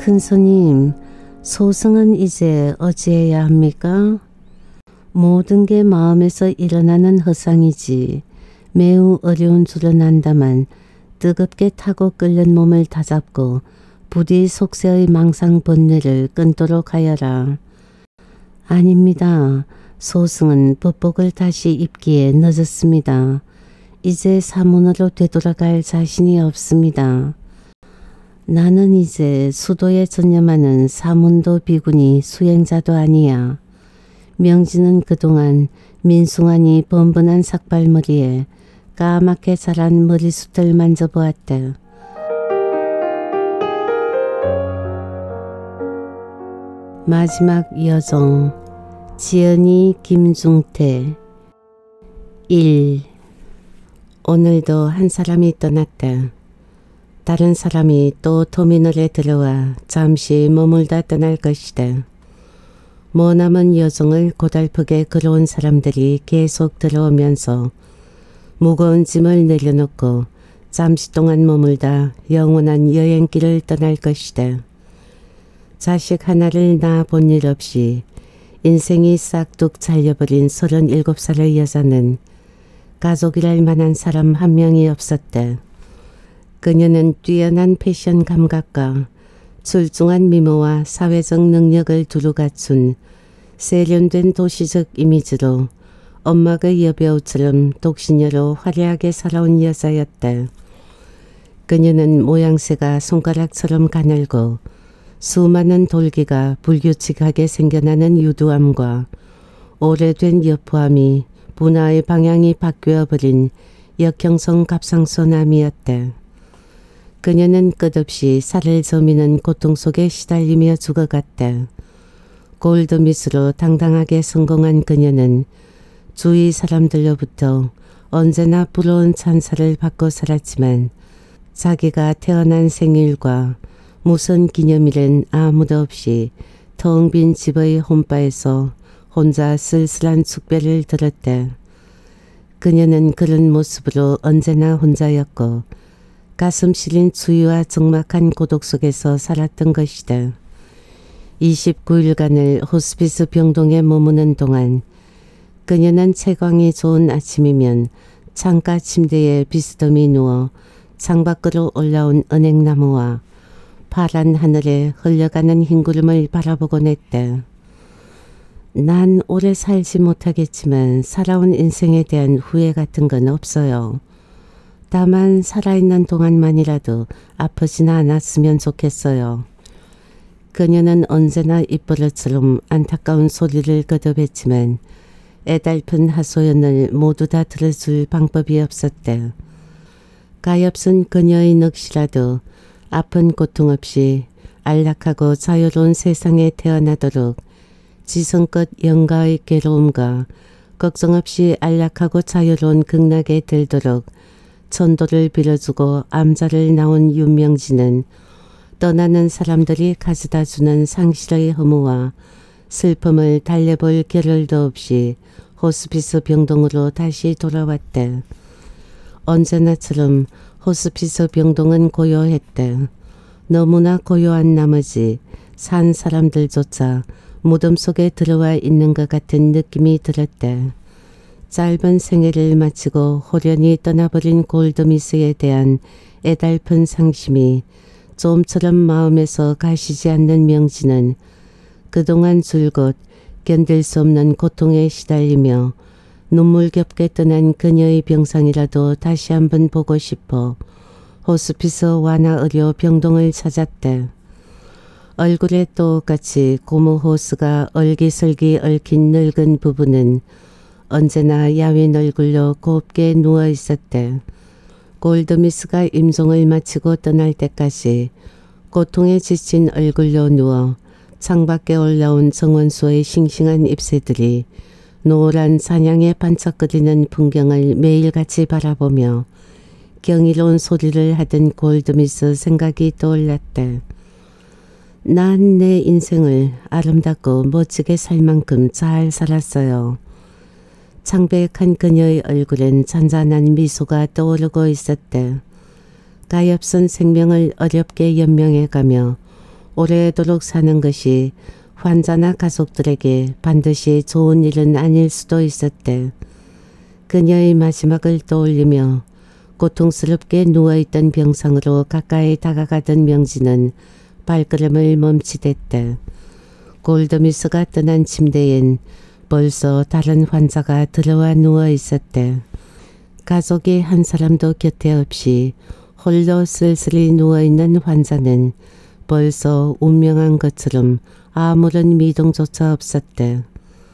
큰스님, 소승은 이제 어찌해야 합니까? 모든 게 마음에서 일어나는 허상이지 매우 어려운 줄은 안다만 뜨겁게 타고 끓는 몸을 다잡고 부디 속세의 망상 번뇌를 끊도록 하여라. 아닙니다. 소승은 법복을 다시 입기에 늦었습니다. 이제 사문으로 되돌아갈 자신이 없습니다. 나는 이제 수도에 전념하는 사문도 비구니 수행자도 아니야. 명진은 그동안 민숭하니 번번한 삭발머리에 까맣게 자란 머리숱을 만져보았다. 마지막 여정 지연이 김중태 1. 오늘도 한 사람이 떠났다. 다른 사람이 또 터미널에 들어와 잠시 머물다 떠날 것이다. 머나먼 여정을 고달프게 걸어온 사람들이 계속 들어오면서 무거운 짐을 내려놓고 잠시 동안 머물다 영원한 여행길을 떠날 것이다. 자식 하나를 낳아본 일 없이 인생이 싹둑 잘려버린 37살의 여자는 가족이랄 만한 사람 한 명이 없었다. 그녀는 뛰어난 패션 감각과 출중한 미모와 사회적 능력을 두루 갖춘 세련된 도시적 이미지로 엄마의 여배우처럼 독신녀로 화려하게 살아온 여자였다. 그녀는 모양새가 손가락처럼 가늘고 수많은 돌기가 불규칙하게 생겨나는 유두함과 오래된 여포함이 분화의 방향이 바뀌어버린 역형성 갑상선암이었다. 그녀는 끝없이 살을 저미는 고통 속에 시달리며 죽어갔다. 골드밋으로 당당하게 성공한 그녀는 주위 사람들로부터 언제나 부러운 찬사를 받고 살았지만 자기가 태어난 생일과 무슨 기념일엔 아무도 없이 텅 빈 집의 홈바에서 혼자 쓸쓸한 축배를 들었다. 그녀는 그런 모습으로 언제나 혼자였고 가슴 시린 추위와 적막한 고독 속에서 살았던 것이다. 29일간을 호스피스 병동에 머무는 동안 그녀는 채광이 좋은 아침이면 창가 침대에 비스듬히 누워 창밖으로 올라온 은행나무와 파란 하늘에 흘러가는 흰 구름을 바라보곤 했다. 난 오래 살지 못하겠지만 살아온 인생에 대한 후회 같은 건 없어요. 다만 살아있는 동안만이라도 아프진 않았으면 좋겠어요. 그녀는 언제나 입버릇처럼 안타까운 소리를 거듭했지만 애달픈 하소연을 모두 다 들어줄 방법이 없었다. 가엾은 그녀의 넋이라도 아픈 고통 없이 안락하고 자유로운 세상에 태어나도록 지성껏 영가의 괴로움과 걱정 없이 안락하고 자유로운 극락에 들도록 천도를 빌어주고 암자를 낳은 윤명진은 떠나는 사람들이 가져다주는 상실의 허무와 슬픔을 달래볼 겨를도 없이 호스피스 병동으로 다시 돌아왔다. 언제나처럼 호스피스 병동은 고요했다. 너무나 고요한 나머지 산 사람들조차 무덤 속에 들어와 있는 것 같은 느낌이 들었다. 짧은 생애를 마치고 호련히 떠나버린 골드미스에 대한 애달픈 상심이 좀처럼 마음에서 가시지 않는 명진은 그동안 줄곧 견딜 수 없는 고통에 시달리며 눈물겹게 떠난 그녀의 병상이라도 다시 한번 보고 싶어 호스피스 완화 의료 병동을 찾았다. 얼굴에 똑같이 고무 호스가 얼기설기 얽힌 늙은 부부는 언제나 야윈 얼굴로 곱게 누워 있었다. 골드미스가 임종을 마치고 떠날 때까지 고통에 지친 얼굴로 누워 창밖에 올라온 정원수의 싱싱한 잎새들이 노란 사냥에 반짝거리는 풍경을 매일같이 바라보며 경이로운 소리를 하던 골드미스 생각이 떠올랐다. 난 내 인생을 아름답고 멋지게 살 만큼 잘 살았어요. 창백한 그녀의 얼굴엔 잔잔한 미소가 떠오르고 있었다. 가엾은 생명을 어렵게 연명해가며 오래도록 사는 것이 환자나 가족들에게 반드시 좋은 일은 아닐 수도 있었대. 그녀의 마지막을 떠올리며 고통스럽게 누워있던 병상으로 가까이 다가가던 명진은 발걸음을 멈추댔대. 골드미스가 떠난 침대엔 벌써 다른 환자가 들어와 누워 있었대. 가족이 한 사람도 곁에 없이 홀로 쓸쓸히 누워있는 환자는 벌써 운명한 것처럼 아무런 미동조차 없었대.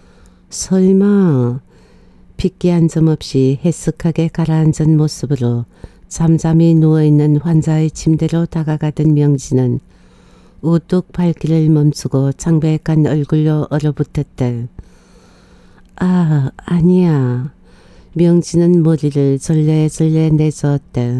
설마 핏기 한 점 없이 해쓱하게 가라앉은 모습으로 잠잠히 누워있는 환자의 침대로 다가가던 명진은 우뚝 발길을 멈추고 창백한 얼굴로 얼어붙었대. 아, 아니야. 명진은 머리를 절레절레 내저었대.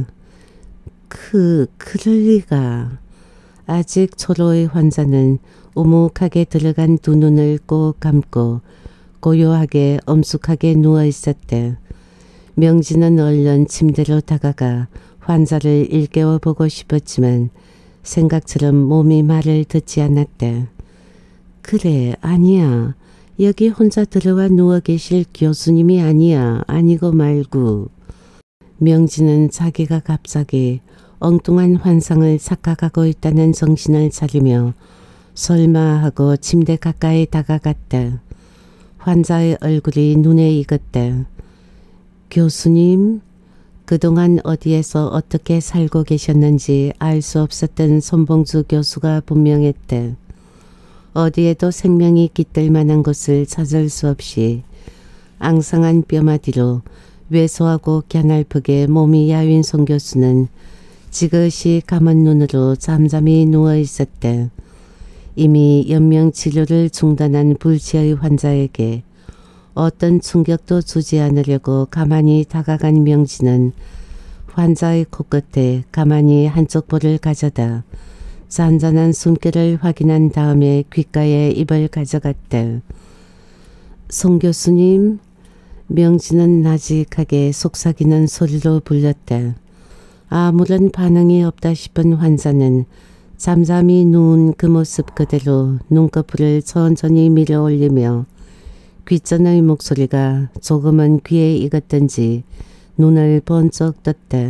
그럴 리가. 아직 초로의 환자는 우묵하게 들어간 두 눈을 꼭 감고 고요하게 엄숙하게 누워 있었대. 명진은 얼른 침대로 다가가 환자를 일깨워 보고 싶었지만 생각처럼 몸이 말을 듣지 않았대. 그래, 아니야. 여기 혼자 들어와 누워 계실 교수님이 아니야. 아니고 말고. 명진은 자기가 갑자기 엉뚱한 환상을 착각하고 있다는 정신을 차리며 설마 하고 침대 가까이 다가갔대. 환자의 얼굴이 눈에 익었대. 교수님? 그동안 어디에서 어떻게 살고 계셨는지 알 수 없었던 손봉주 교수가 분명했대. 어디에도 생명이 깃들 만한 곳을 찾을 수 없이 앙상한 뼈마디로 왜소하고 갸날프게 몸이 야윈 송 교수는 지그시 감은 눈으로 잠잠히 누워 있었대. 이미 연명 치료를 중단한 불치의 환자에게 어떤 충격도 주지 않으려고 가만히 다가간 명진은 환자의 코끝에 가만히 한쪽 볼을 가져다 잔잔한 숨결을 확인한 다음에 귓가에 입을 가져갔대. 송 교수님? 명진은 나직하게 속삭이는 소리로 불렀대. 아무런 반응이 없다 싶은 환자는 잠잠히 누운 그 모습 그대로 눈꺼풀을 천천히 밀어 올리며 귓전의 목소리가 조금은 귀에 익었던지 눈을 번쩍 떴대.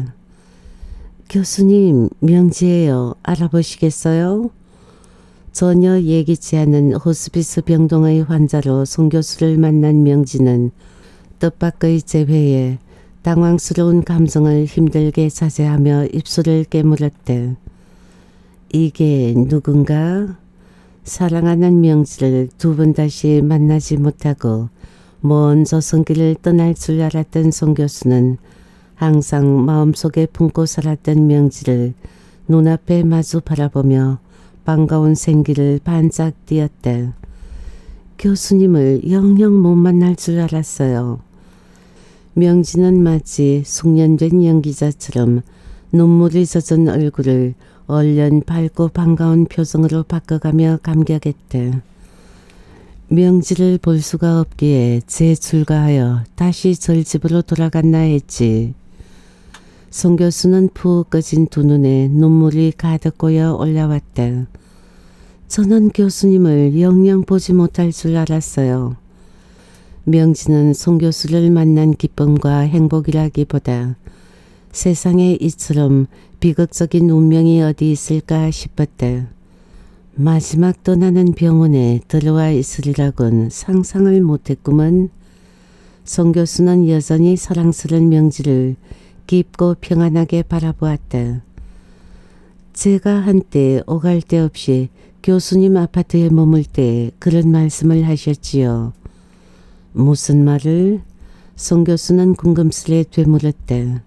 교수님, 명지예요. 알아보시겠어요? 전혀 예기치 않은 호스피스 병동의 환자로 송 교수를 만난 명지는 뜻밖의 재회에 당황스러운 감정을 힘들게 자제하며 입술을 깨물었대. 이게 누군가? 사랑하는 명지를 두 번 다시 만나지 못하고 먼 저승길을 떠날 줄 알았던 송 교수는 항상 마음속에 품고 살았던 명지를 눈앞에 마주 바라보며 반가운 생기를 반짝 띄었대. 교수님을 영영 못 만날 줄 알았어요. 명지는 마치 숙련된 연기자처럼 눈물이 젖은 얼굴을 얼른 밝고 반가운 표정으로 바꿔가며 감격했대. 명지를 볼 수가 없기에 재출가하여 다시 절집으로 돌아갔나 했지. 송 교수는 푹 꺼진 두 눈에 눈물이 가득 고여 올라왔대. 저는 교수님을 영영 보지 못할 줄 알았어요. 명지는 송 교수를 만난 기쁨과 행복이라기보다 세상에 이처럼 비극적인 운명이 어디 있을까 싶었대. 마지막 떠나는 병원에 들어와 있으리라곤 상상을 못했구먼. 송 교수는 여전히 사랑스러운 명지를 깊고 평안하게 바라보았다. 제가 한때 오갈 데 없이 교수님 아파트에 머물 때 그런 말씀을 하셨지요. 무슨 말을? 송 교수는 궁금스레 되물었다.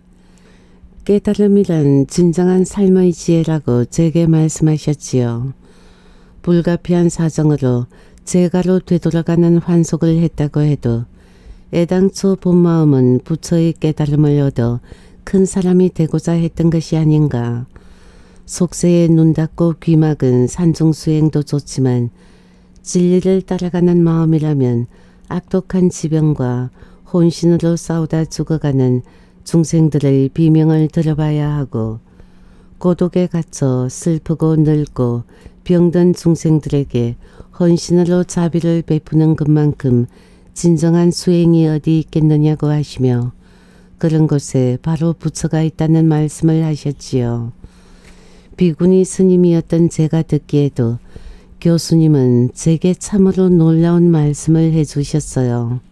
깨달음이란 진정한 삶의 지혜라고 제게 말씀하셨지요. 불가피한 사정으로 제가로 되돌아가는 환속을 했다고 해도 애당초 본 마음은 부처의 깨달음을 얻어 큰 사람이 되고자 했던 것이 아닌가. 속세에 눈 닫고 귀 막은 산중수행도 좋지만 진리를 따라가는 마음이라면 악독한 지병과 혼신으로 싸우다 죽어가는 중생들의 비명을 들어봐야 하고 고독에 갇혀 슬프고 늙고 병든 중생들에게 헌신으로 자비를 베푸는 것만큼 진정한 수행이 어디 있겠느냐고 하시며 그런 곳에 바로 부처가 있다는 말씀을 하셨지요. 비구니 스님이었던 제가 듣기에도 교수님은 제게 참으로 놀라운 말씀을 해주셨어요.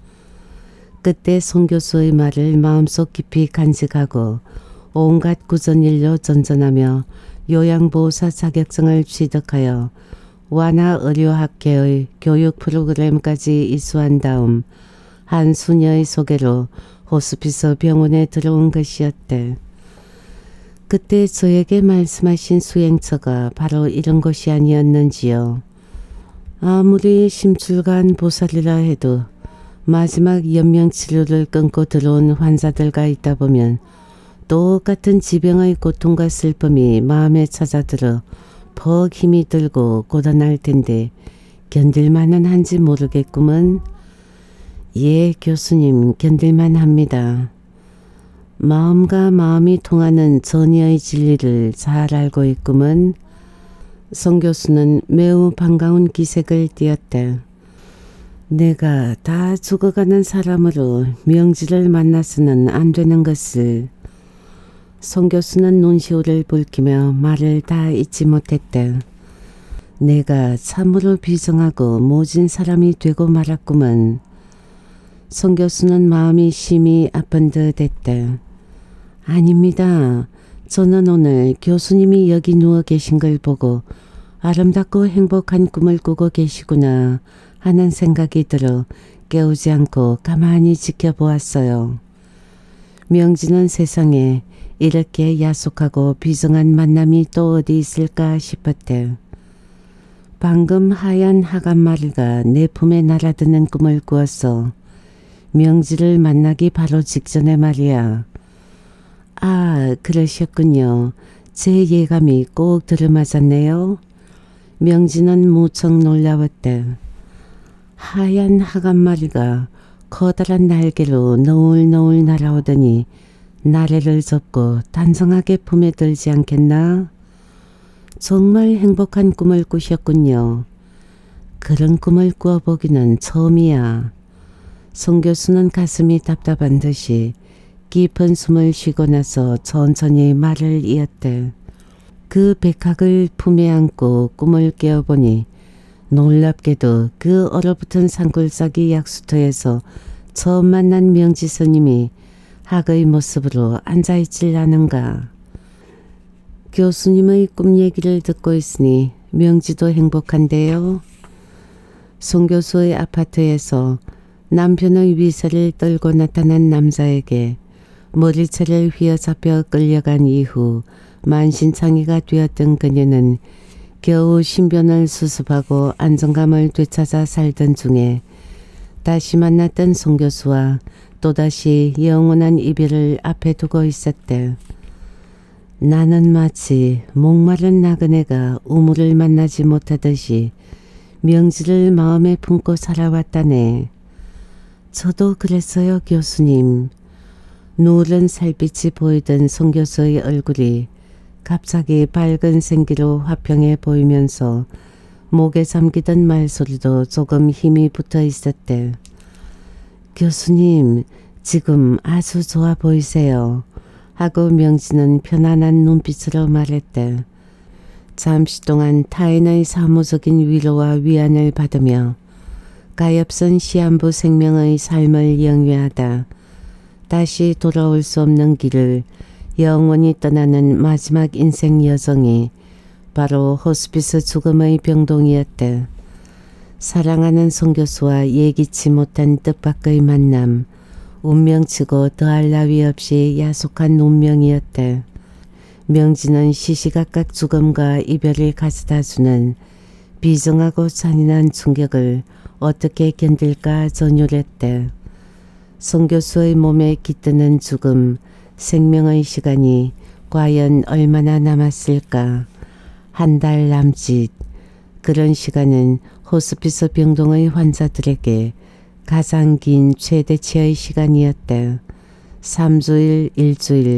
그때 송 교수의 말을 마음속 깊이 간직하고 온갖 구전일로 전전하며 요양보호사 자격증을 취득하여 완화의료학회의 교육 프로그램까지 이수한 다음 한 수녀의 소개로 호스피스 병원에 들어온 것이었대. 그때 저에게 말씀하신 수행처가 바로 이런 것이 아니었는지요. 아무리 심출간 보살이라 해도 마지막 연명치료를 끊고 들어온 환자들과 있다 보면 똑같은 지병의 고통과 슬픔이 마음에 찾아들어 퍽 힘이 들고 고단할 텐데 견딜만은 한지 모르겠구먼. 예, 교수님, 견딜만 합니다. 마음과 마음이 통하는 전의의 진리를 잘 알고 있구먼. 송 교수는 매우 반가운 기색을 띠었다. 내가 다 죽어가는 사람으로 명지를 만나서는 안 되는 것을. 송 교수는 눈시울을 붉히며 말을 다 잊지 못했다. 내가 참으로 비정하고 모진 사람이 되고 말았구먼. 송 교수는 마음이 심히 아픈 듯 했다. 아닙니다. 저는 오늘 교수님이 여기 누워 계신 걸 보고 아름답고 행복한 꿈을 꾸고 계시구나 하는 생각이 들어 깨우지 않고 가만히 지켜보았어요. 명지는 세상에 이렇게 야속하고 비정한 만남이 또 어디 있을까 싶었대. 방금 하얀 하간마리가 내 품에 날아드는 꿈을 꾸었어. 명지를 만나기 바로 직전에 말이야. 아, 그러셨군요. 제 예감이 꼭 들어맞았네요. 명지는 무척 놀라웠대. 하얀 하간마리가 커다란 날개로 너울너울 날아오더니 나래를 접고 단정하게 품에 들지 않겠나? 정말 행복한 꿈을 꾸셨군요. 그런 꿈을 꾸어보기는 처음이야. 송 교수는 가슴이 답답한 듯이 깊은 숨을 쉬고 나서 천천히 말을 이었대. 그 백학을 품에 안고 꿈을 깨어보니 놀랍게도 그 얼어붙은 산골짜기 약수터에서 처음 만난 명지 스님이 학의 모습으로 앉아있질 않은가. 교수님의 꿈 얘기를 듣고 있으니 명지도 행복한데요. 송 교수의 아파트에서 남편의 위세를 떨고 나타난 남자에게 머리채를 휘어잡혀 끌려간 이후 만신창이가 되었던 그녀는 겨우 신변을 수습하고 안정감을 되찾아 살던 중에 다시 만났던 송 교수와 또다시 영원한 이별을 앞에 두고 있었대. 나는 마치 목마른 나그네가 우물을 만나지 못하듯이 명지를 마음에 품고 살아왔다네. 저도 그랬어요, 교수님. 누런 살빛이 보이던 송 교수의 얼굴이 갑자기 밝은 생기로 화평해 보이면서 목에 잠기던 말소리도 조금 힘이 붙어 있었대. 교수님, 지금 아주 좋아 보이세요. 하고 명지는 편안한 눈빛으로 말했대. 잠시 동안 타인의 사무적인 위로와 위안을 받으며 가엾은 시한부 생명의 삶을 영위하다 다시 돌아올 수 없는 길을 영원히 떠나는 마지막 인생 여정이 바로 호스피스 죽음의 병동이었대. 사랑하는 송 교수와 예기치 못한 뜻밖의 만남, 운명치고 더할 나위 없이 야속한 운명이었대. 명지는 시시각각 죽음과 이별을 가져다주는 비정하고 잔인한 충격을 어떻게 견딜까 전율했대. 송 교수의 몸에 깃드는 죽음, 생명의 시간이 과연 얼마나 남았을까. 한 달 남짓. 그런 시간은 호스피스 병동의 환자들에게 가장 긴 최대치의 시간이었대. 3주일, 일주일,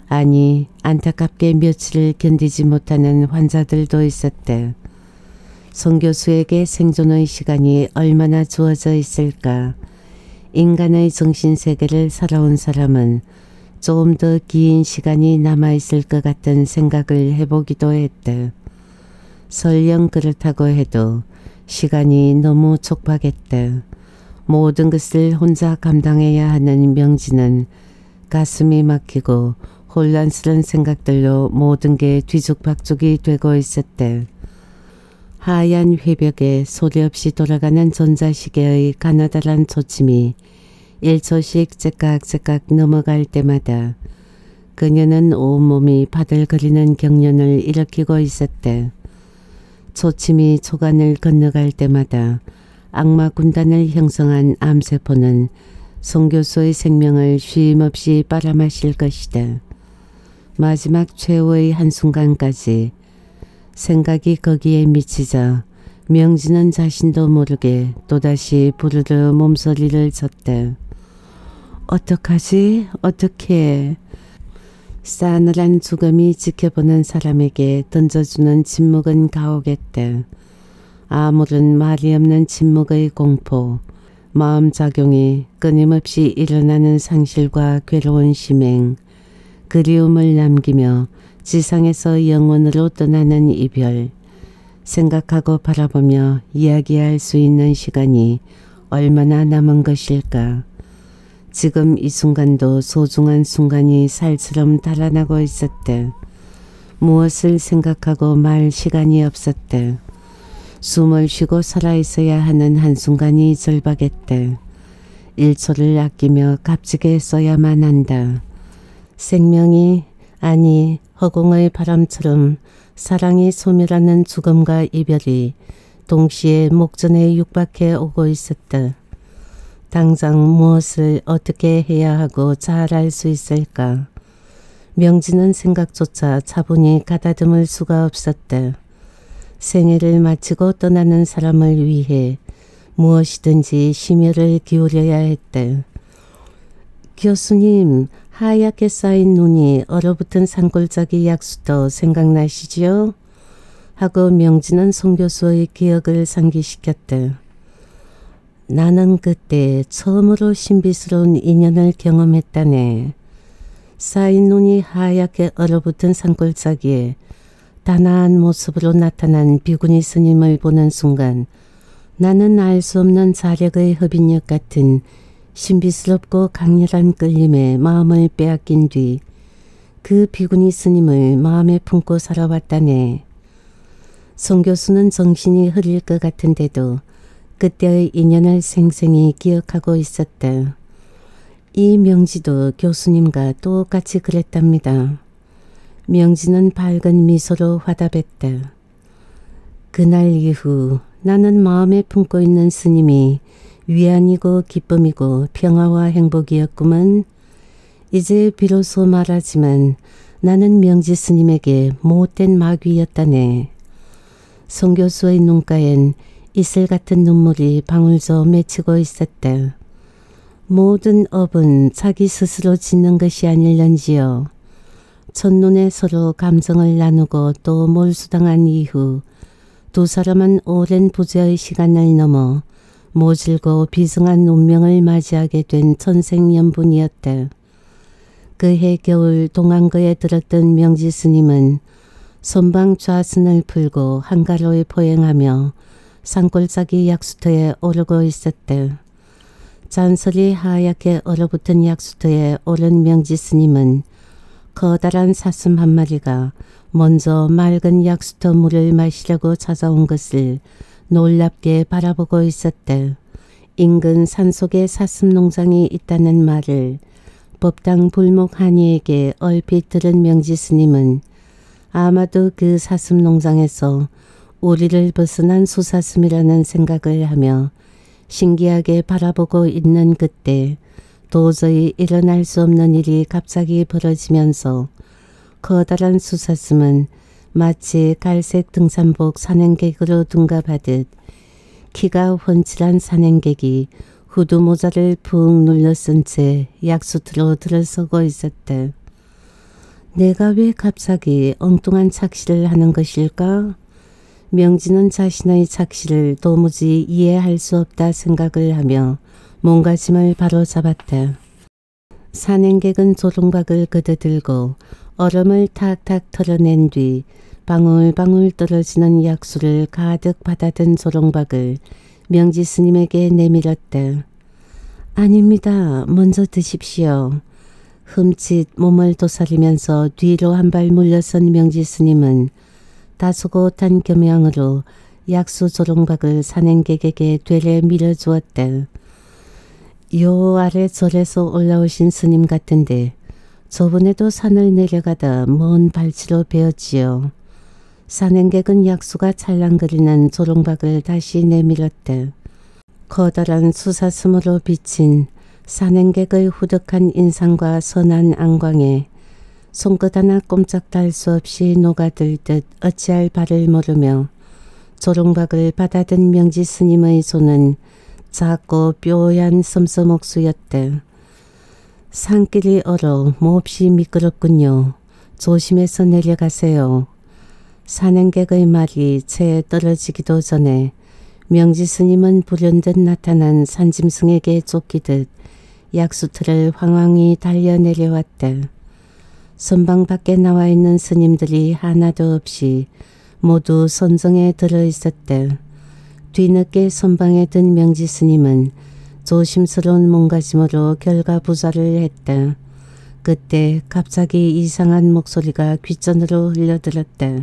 아니 안타깝게 며칠을 견디지 못하는 환자들도 있었대. 송 교수에게 생존의 시간이 얼마나 주어져 있을까. 인간의 정신세계를 살아온 사람은 좀 더 긴 시간이 남아있을 것 같은 생각을 해보기도 했대. 설령 그렇다고 해도 시간이 너무 촉박했대. 모든 것을 혼자 감당해야 하는 명진은 가슴이 막히고 혼란스러운 생각들로 모든 게 뒤죽박죽이 되고 있었대. 하얀 회벽에 소리 없이 돌아가는 전자시계의 가느다란 초침이 1초씩 째깍째깍 넘어갈 때마다 그녀는 온몸이 바들거리는 경련을 일으키고 있었대. 초침이 초간을 건너갈 때마다 악마 군단을 형성한 암세포는 송 교수의 생명을 쉼없이 빨아마실 것이다. 마지막 최후의 한순간까지 생각이 거기에 미치자 명진은 자신도 모르게 또다시 부르르 몸서리를 쳤대. 어떡하지? 어떡해? 싸늘한 죽음이 지켜보는 사람에게 던져주는 침묵은 가오겠대. 아무런 말이 없는 침묵의 공포, 마음작용이 끊임없이 일어나는 상실과 괴로운 심행, 그리움을 남기며 지상에서 영원으로 떠나는 이별, 생각하고 바라보며 이야기할 수 있는 시간이 얼마나 남은 것일까. 지금 이 순간도 소중한 순간이 살처럼 달아나고 있었대. 무엇을 생각하고 말 시간이 없었대. 숨을 쉬고 살아있어야 하는 한순간이 절박했대. 1초를 아끼며 값지게 써야만 한다. 생명이 아니 허공의 바람처럼 사랑이 소멸하는 죽음과 이별이 동시에 목전에 육박해 오고 있었다. 당장 무엇을 어떻게 해야 하고 잘할 수 있을까. 명진은 생각조차 차분히 가다듬을 수가 없었다. 생애를 마치고 떠나는 사람을 위해 무엇이든지 심혈을 기울여야 했다. 교수님, 하얗게 쌓인 눈이 얼어붙은 산골짜기 약수터 생각나시지요? 하고 명진은 송 교수의 기억을 상기시켰다. 나는 그때 처음으로 신비스러운 인연을 경험했다네. 쌓인 눈이 하얗게 얼어붙은 산골짜기에 단아한 모습으로 나타난 비구니 스님을 보는 순간 나는 알 수 없는 자력의 흡인력 같은 신비스럽고 강렬한 끌림에 마음을 빼앗긴 뒤 그 비구니 스님을 마음에 품고 살아왔다네. 송 교수는 정신이 흐릴 것 같은데도 그때의 인연을 생생히 기억하고 있었다. 이 명지도 교수님과 똑같이 그랬답니다. 명지는 밝은 미소로 화답했다. 그날 이후 나는 마음에 품고 있는 스님이 위안이고 기쁨이고 평화와 행복이었구먼. 이제 비로소 말하지만 나는 명지 스님에게 못된 마귀였다네. 송 교수의 눈가엔 이슬 같은 눈물이 방울져 맺히고 있었다. 모든 업은 자기 스스로 짓는 것이 아닐런지요. 첫눈에 서로 감정을 나누고 또 몰수당한 이후 두 사람은 오랜 부재의 시간을 넘어 모질고 비승한 운명을 맞이하게 된 천생연분이었다. 그해 겨울 동안거에 들었던 명지 스님은 손방 좌선을 풀고 한가로이 포행하며 산골짜기 약수터에 오르고 있었다. 잔설이 하얗게 얼어붙은 약수터에 오른 명지 스님은 커다란 사슴 한 마리가 먼저 맑은 약수터 물을 마시려고 찾아온 것을 놀랍게 바라보고 있었다. 인근 산속에 사슴 농장이 있다는 말을 법당 불목 한이에게 얼핏 들은 명지 스님은 아마도 그 사슴 농장에서 우리를 벗어난 수사슴이라는 생각을 하며 신기하게 바라보고 있는 그때 도저히 일어날 수 없는 일이 갑자기 벌어지면서 커다란 수사슴은 마치 갈색 등산복 산행객으로 둔갑하듯 키가 훤칠한 산행객이 후드 모자를 푹 눌러 쓴 채 약수터로 들어서고 있었다. 내가 왜 갑자기 엉뚱한 착시를 하는 것일까? 명진은 자신의 착시를 도무지 이해할 수 없다 생각을 하며 몸가짐을 바로잡았다. 산행객은 조롱박을 그대들고 얼음을 탁탁 털어낸 뒤 방울방울 떨어지는 약수를 가득 받아든 조롱박을 명지 스님에게 내밀었다. 아닙니다. 먼저 드십시오. 흠칫 몸을 도사리면서 뒤로 한 발 물러선 명지 스님은 다소곳한 겸양으로 약수 조롱박을 산행객에게 되레 밀어주었다. 요 아래 절에서 올라오신 스님 같은데 저번에도 산을 내려가다 먼 발치로 베었지요. 산행객은 약수가 찰랑거리는 조롱박을 다시 내밀었다. 커다란 수사슴으로 비친 산행객의 후덕한 인상과 선한 안광에 손끝 하나 꼼짝달 수 없이 녹아들 듯 어찌할 바를 모르며 조롱박을 받아든 명지 스님의 손은 작고 뾰얀 섬섬옥수였다. 산길이 얼어 몹시 미끄럽군요. 조심해서 내려가세요. 산행객의 말이 채 떨어지기도 전에 명지 스님은 불현듯 나타난 산짐승에게 쫓기듯 약수틀을 황황히 달려 내려왔다. 선방 밖에 나와 있는 스님들이 하나도 없이 모두 선정에 들어있었다. 뒤늦게 선방에 든 명지 스님은 조심스러운 몸가짐으로 결과부사를 했다. 그때 갑자기 이상한 목소리가 귓전으로 흘려들었다.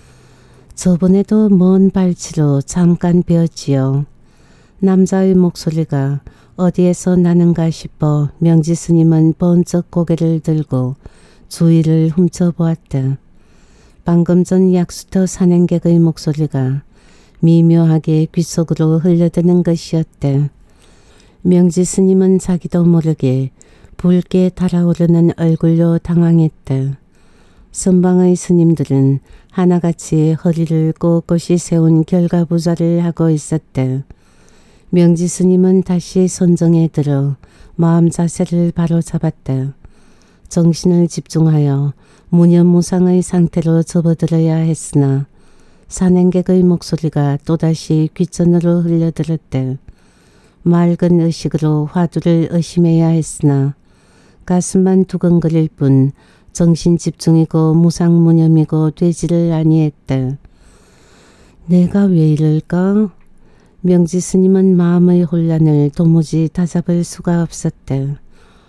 저번에도 먼 발치로 잠깐 베었지요. 남자의 목소리가 어디에서 나는가 싶어 명지 스님은 번쩍 고개를 들고 주위를 훔쳐보았다. 방금 전 약수터 산행객의 목소리가 미묘하게 귓속으로 흘러드는 것이었다. 명지 스님은 자기도 모르게 붉게 달아오르는 얼굴로 당황했다. 선방의 스님들은 하나같이 허리를 꼿꼿이 세운 결과부자를 하고 있었다. 명지 스님은 다시 선정에 들어 마음 자세를 바로잡았다. 정신을 집중하여 무념무상의 상태로 접어들어야 했으나 산행객의 목소리가 또다시 귓전으로 흘려들었다. 맑은 의식으로 화두를 의심해야 했으나 가슴만 두근거릴 뿐 정신집중이고 무상무념이고 되지를 아니했다. 내가 왜 이럴까? 명지 스님은 마음의 혼란을 도무지 다잡을 수가 없었다.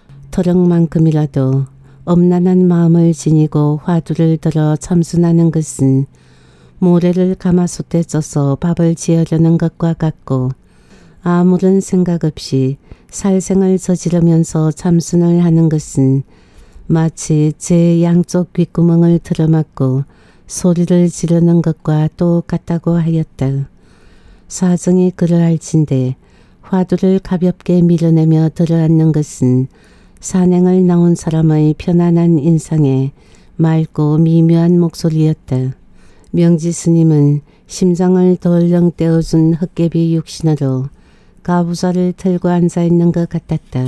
터럭만큼이라도 엄난한 마음을 지니고 화두를 들어 참순하는 것은 모래를 가마솥에 쪄서 밥을 지으려는 것과 같고 아무런 생각 없이 살생을 저지르면서 참순을 하는 것은 마치 제 양쪽 귓구멍을 틀어막고 소리를 지르는 것과 똑같다고 하였다. 사정이 그러할진데 화두를 가볍게 밀어내며 들어앉는 것은 산행을 나온 사람의 편안한 인상에 맑고 미묘한 목소리였다. 명지 스님은 심장을 덜렁 떼어준 헛개비 육신으로 가부좌를 틀고 앉아있는 것 같았다.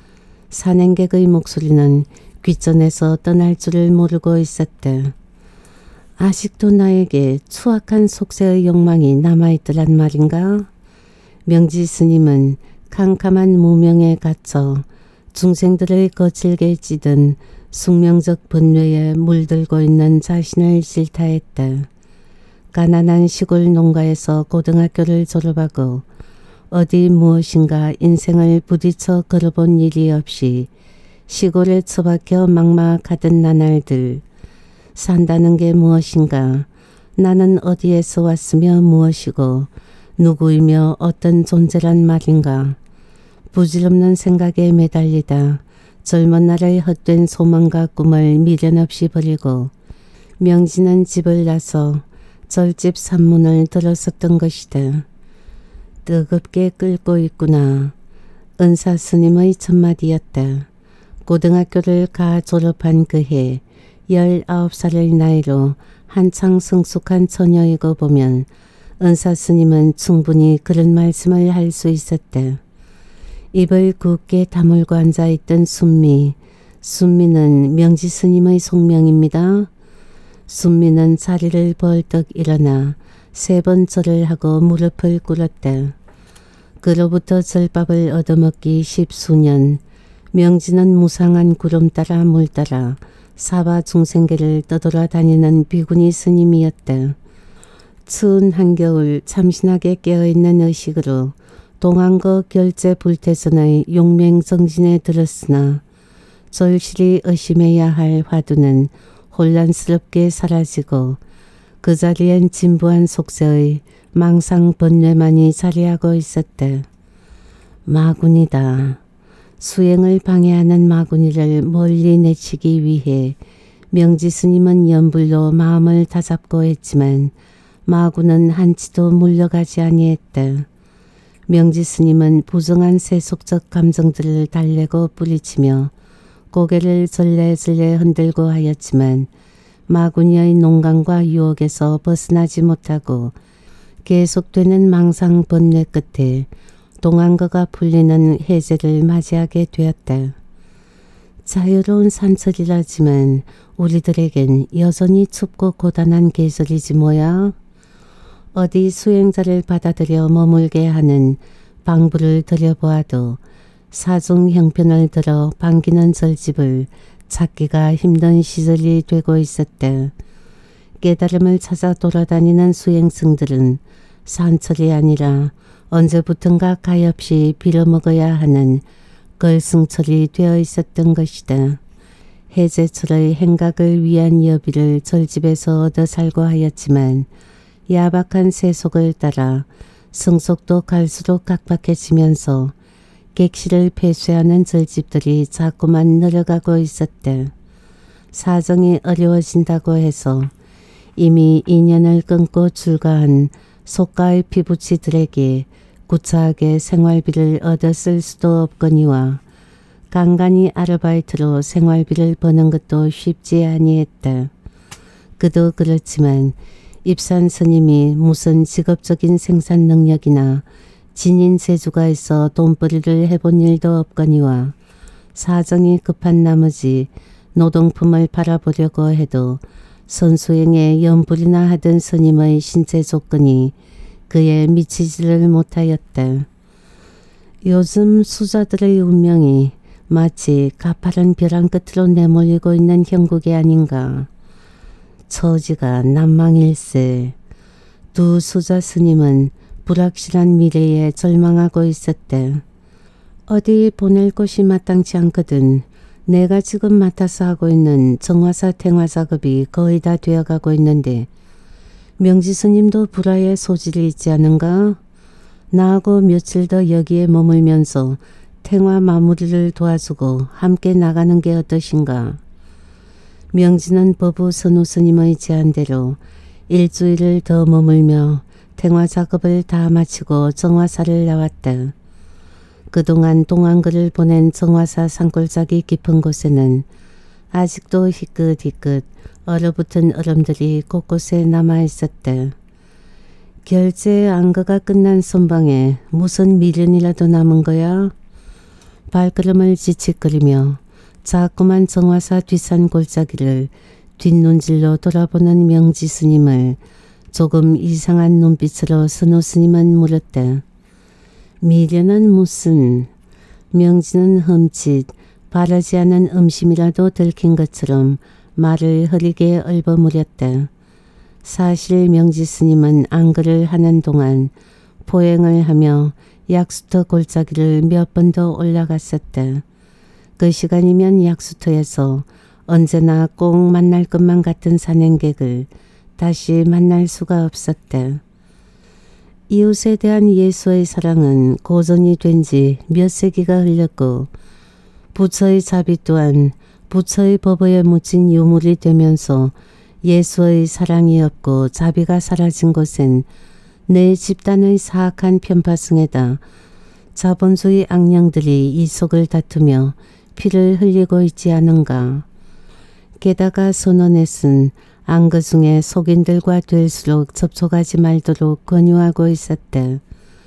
산행객의 목소리는 귓전에서 떠날 줄을 모르고 있었다. 아직도 나에게 추악한 속세의 욕망이 남아있더란 말인가? 명지 스님은 캄캄한 무명에 갇혀 중생들을 거칠게 찌든 숙명적 번뇌에 물들고 있는 자신을 질타했다. 가난한 시골 농가에서 고등학교를 졸업하고 어디 무엇인가 인생을 부딪혀 걸어본 일이 없이 시골에 처박혀 막막하던 나날들. 산다는 게 무엇인가? 나는 어디에서 왔으며 무엇이고 누구이며 어떤 존재란 말인가? 부질없는 생각에 매달리다 젊은 날의 헛된 소망과 꿈을 미련 없이 버리고 명지는 집을 나서 절집 산문을 들었었던 것이다. 뜨겁게 끓고 있구나. 은사 스님의 첫마디였다. 고등학교를 가 졸업한 그해 19살의 나이로 한창 성숙한 처녀이고 보면 은사 스님은 충분히 그런 말씀을 할 수 있었다. 입을 굳게 다물고 앉아있던 순미, 순미는 명지 스님의 속명입니다. 순미는 자리를 벌떡 일어나 3번 절을 하고 무릎을 꿇었다. 그로부터 절밥을 얻어먹기 10수년, 명지는 무상한 구름 따라 물 따라 사바 중생계를 떠돌아다니는 비구니 스님이었다. 추운 한겨울 참신하게 깨어있는 의식으로 동안거 결제 불태선의 용맹정진에 들었으나 절실히 의심해야 할 화두는 혼란스럽게 사라지고 그 자리엔 진부한 속세의 망상 번뇌만이 자리하고 있었다. 마구니다. 수행을 방해하는 마구니를 멀리 내치기 위해 명지 스님은 연불로 마음을 다잡고 했지만 마구는 한치도 물러가지 아니했다. 명지 스님은 부정한 세속적 감정들을 달래고 뿌리치며 고개를 절레절레 흔들고 하였지만 마구니의 농간과 유혹에서 벗어나지 못하고 계속되는 망상 번뇌 끝에 동안거가 풀리는 해제를 맞이하게 되었다. 자유로운 산철이라지만 우리들에겐 여전히 춥고 고단한 계절이지 뭐야. 어디 수행자를 받아들여 머물게 하는 방부를 들여보아도 사중 형편을 들어 반기는 절집을 찾기가 힘든 시절이 되고 있었다. 깨달음을 찾아 돌아다니는 수행승들은 산철이 아니라 언제부턴가 가엾이 빌어먹어야 하는 걸승철이 되어 있었던 것이다. 해제철의 행각을 위한 여비를 절집에서 얻어 살고 하였지만 야박한 세속을 따라 승속도 갈수록 각박해지면서 객실을 폐쇄하는 절집들이 자꾸만 늘어가고 있었다. 사정이 어려워진다고 해서 이미 인연을 끊고 출가한 속가의 피부치들에게 구차하게 생활비를 얻어 쓸 수도 없거니와 간간히 아르바이트로 생활비를 버는 것도 쉽지 아니했다. 그도 그렇지만 입산 스님이 무슨 직업적인 생산 능력이나 진인 재주가 있어 돈벌이를 해본 일도 없거니와 사정이 급한 나머지 노동품을 팔아보려고 해도 선수행에 연불이나 하던 스님의 신체 조건이 그에 미치지를 못하였다. 요즘 수자들의 운명이 마치 가파른 벼랑 끝으로 내몰리고 있는 형국이 아닌가. 처지가 난망일세. 두 수자 스님은 불확실한 미래에 절망하고 있었다. 어디 보낼 곳이 마땅치 않거든 내가 지금 맡아서 하고 있는 정화사 탱화 작업이 거의 다 되어가고 있는데 명지 스님도 불화의 소질이 있지 않은가? 나하고 며칠 더 여기에 머물면서 탱화 마무리를 도와주고 함께 나가는 게 어떠신가? 명지는 버부 선우 스님의 제안대로 일주일을 더 머물며 탱화 작업을 다 마치고 정화사를 나왔다. 그동안 동안글을 보낸 정화사 산골짜기 깊은 곳에는 아직도 희끗희끗 얼어붙은 얼음들이 곳곳에 남아있었다. 결제 안거가 끝난 선방에 무슨 미련이라도 남은 거야? 발걸음을 지칫거리며 자꾸만 정화사 뒷산 골짜기를 뒷눈질로 돌아보는 명지 스님을 조금 이상한 눈빛으로 선우 스님은 물었다. 미련은 무슨. 명지는 흠칫 바라지 않은 음심이라도 들킨 것처럼 말을 흐리게 얼버무렸다. 사실 명지 스님은 안거를 하는 동안 포행을 하며 약수터 골짜기를 몇 번 더 올라갔었다. 그 시간이면 약수터에서 언제나 꼭 만날 것만 같은 산행객을 다시 만날 수가 없었다. 이웃에 대한 예수의 사랑은 고전이 된 지 몇 세기가 흘렀고 부처의 자비 또한 부처의 법에 묻힌 유물이 되면서 예수의 사랑이 없고 자비가 사라진 곳엔 내 집단의 사악한 편파성에다 자본주의 악령들이 이 속을 다투며 피를 흘리고 있지 않은가. 게다가 선원에 쓴 안거 중에 속인들과 될수록 접촉하지 말도록 권유하고 있었다.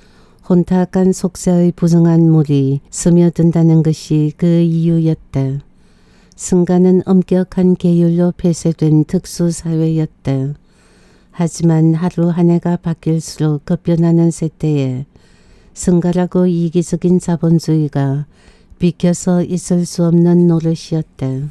혼탁한 속세의 부정한 물이 스며든다는 것이 그 이유였다. 승가는 엄격한 계율로 폐쇄된 특수사회였다. 하지만 하루 한 해가 바뀔수록 급변하는 세태에 승가라고 이기적인 자본주의가 비켜서 있을 수 없는 노릇이었다.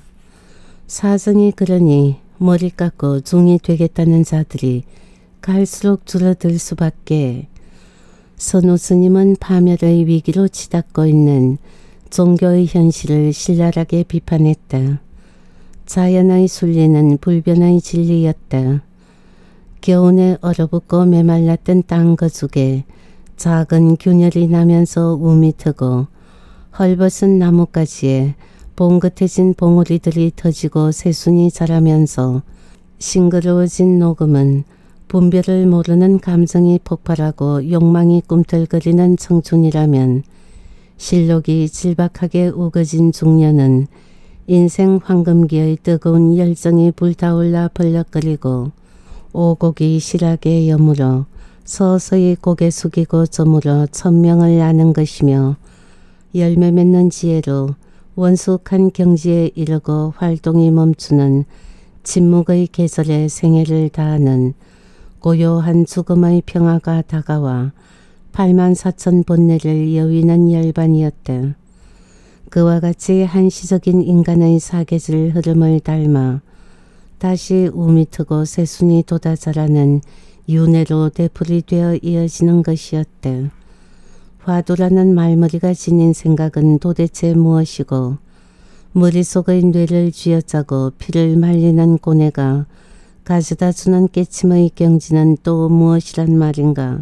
사정이 그러니 머리 깎고 중이 되겠다는 자들이 갈수록 줄어들 수밖에. 선우 스님은 파멸의 위기로 치닫고 있는 종교의 현실을 신랄하게 비판했다. 자연의 순리는 불변의 진리였다. 겨우내 얼어붙고 메말랐던 땅 거죽에 작은 균열이 나면서 움이 트고 헐벗은 나뭇가지에 봉긋해진 봉우리들이 터지고 새순이 자라면서 싱그러워진 녹음은 분별을 모르는 감정이 폭발하고 욕망이 꿈틀거리는 청춘이라면 실록이 질박하게 우거진 중년은 인생 황금기의 뜨거운 열정이 불타올라 벌럭거리고 오곡이 실하게 여물어 서서히 고개 숙이고 저물어 천명을 아는 것이며 열매 맺는 지혜로 원숙한 경지에 이르고 활동이 멈추는 침묵의 계절에 생애를 다하는 고요한 죽음의 평화가 다가와 84,000 번뇌를 여위는 열반이었다. 그와 같이 한시적인 인간의 사계절 흐름을 닮아 다시 우미 트고 새순이 돋아 자라는 윤회로 되풀이 되어 이어지는 것이었다. 화두라는 말머리가 지닌 생각은 도대체 무엇이고 머릿속의 뇌를 쥐어짜고 피를 말리는 고뇌가 가져다주는 깨침의 경지는 또 무엇이란 말인가.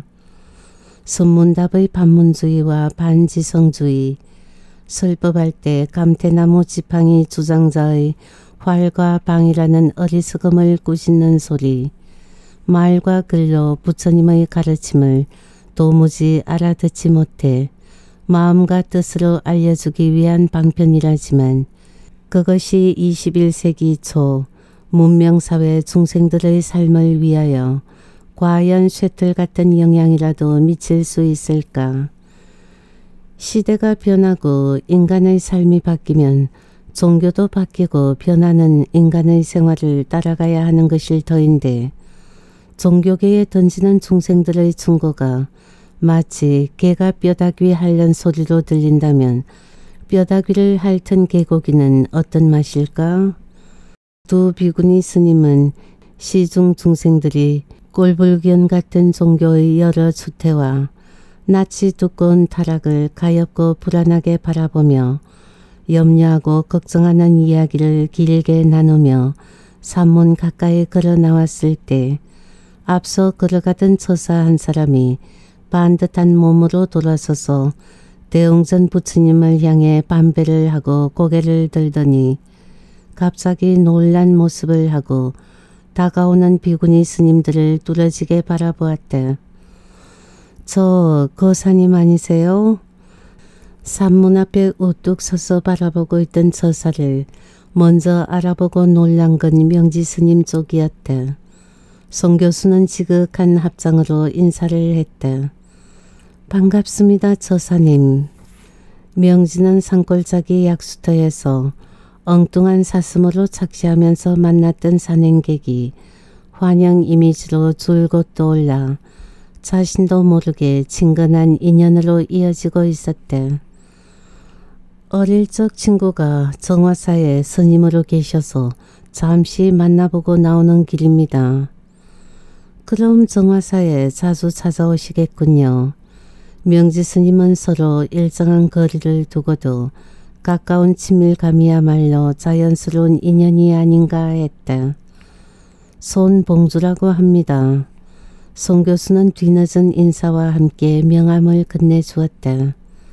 선문답의 반문주의와 반지성주의, 설법할 때 감태나무 지팡이 주장자의 활과 방이라는 어리석음을 꾸짖는 소리, 말과 글로 부처님의 가르침을 도무지 알아듣지 못해 마음과 뜻으로 알려주기 위한 방편이라지만 그것이 21세기 초 문명사회 중생들의 삶을 위하여 과연 쇠틀 같은 영향이라도 미칠 수 있을까. 시대가 변하고 인간의 삶이 바뀌면 종교도 바뀌고 변하는 인간의 생활을 따라가야 하는 것일 터인데 종교계에 던지는 중생들의 충고가 마치 개가 뼈다귀 핥는 소리로 들린다면 뼈다귀를 핥은 개고기는 어떤 맛일까? 두 비구니 스님은 시중 중생들이 꼴불견 같은 종교의 여러 추태와 낯이 두꺼운 타락을 가엾고 불안하게 바라보며 염려하고 걱정하는 이야기를 길게 나누며 산문 가까이 걸어 나왔을 때 앞서 걸어가던 처사 한 사람이 반듯한 몸으로 돌아서서 대웅전 부처님을 향해 반배를 하고 고개를 들더니 갑자기 놀란 모습을 하고 다가오는 비구니 스님들을 뚫어지게 바라보았다. 저 거사님 아니세요? 산문 앞에 우뚝 서서 바라보고 있던 처사를 먼저 알아보고 놀란 건 명지 스님 쪽이었다. 송 교수는 지극한 합장으로 인사를 했다. 반갑습니다, 처사님. 명지는 산골짜기 약수터에서 엉뚱한 사슴으로 착시하면서 만났던 산행객이 환영 이미지로 줄곧 떠올라 자신도 모르게 친근한 인연으로 이어지고 있었대. 어릴 적 친구가 정화사에 스님으로 계셔서 잠시 만나보고 나오는 길입니다. 그럼 정화사에 자주 찾아오시겠군요. 명지 스님은 서로 일정한 거리를 두고도 가까운 친밀감이야말로 자연스러운 인연이 아닌가 했다. 손봉주라고 합니다. 송 교수는 뒤늦은 인사와 함께 명함을 건네주었다.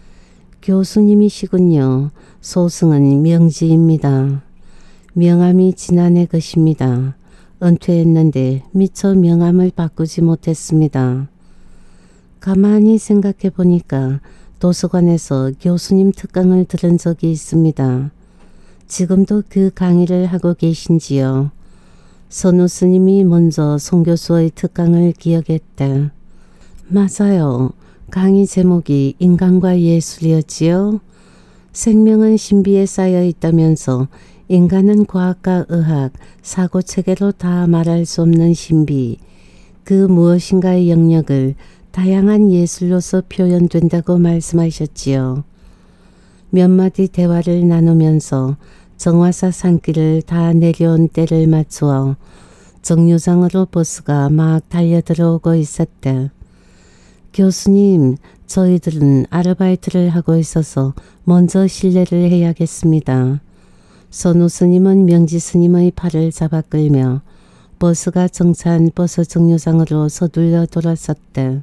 교수님이시군요. 소승은 명지입니다. 명함이 지난해 것입니다. 은퇴했는데 미처 명함을 바꾸지 못했습니다. 가만히 생각해 보니까 도서관에서 교수님 특강을 들은 적이 있습니다. 지금도 그 강의를 하고 계신지요? 선우 스님이 먼저 송 교수의 특강을 기억했다. 맞아요. 강의 제목이 인간과 예술이었지요. 생명은 신비에 쌓여 있다면서 인간은 과학과 의학, 사고체계로 다 말할 수 없는 신비, 그 무엇인가의 영역을 다양한 예술로서 표현된다고 말씀하셨지요. 몇 마디 대화를 나누면서 정화사 산길을 다 내려온 때를 맞추어 정류장으로 버스가 막 달려들어오고 있었다. 교수님, 저희들은 아르바이트를 하고 있어서 먼저 실례를 해야겠습니다. 선우 스님은 명지 스님의 팔을 잡아 끌며 버스가 정차한 버스 정류장으로 서둘러 돌아섰다.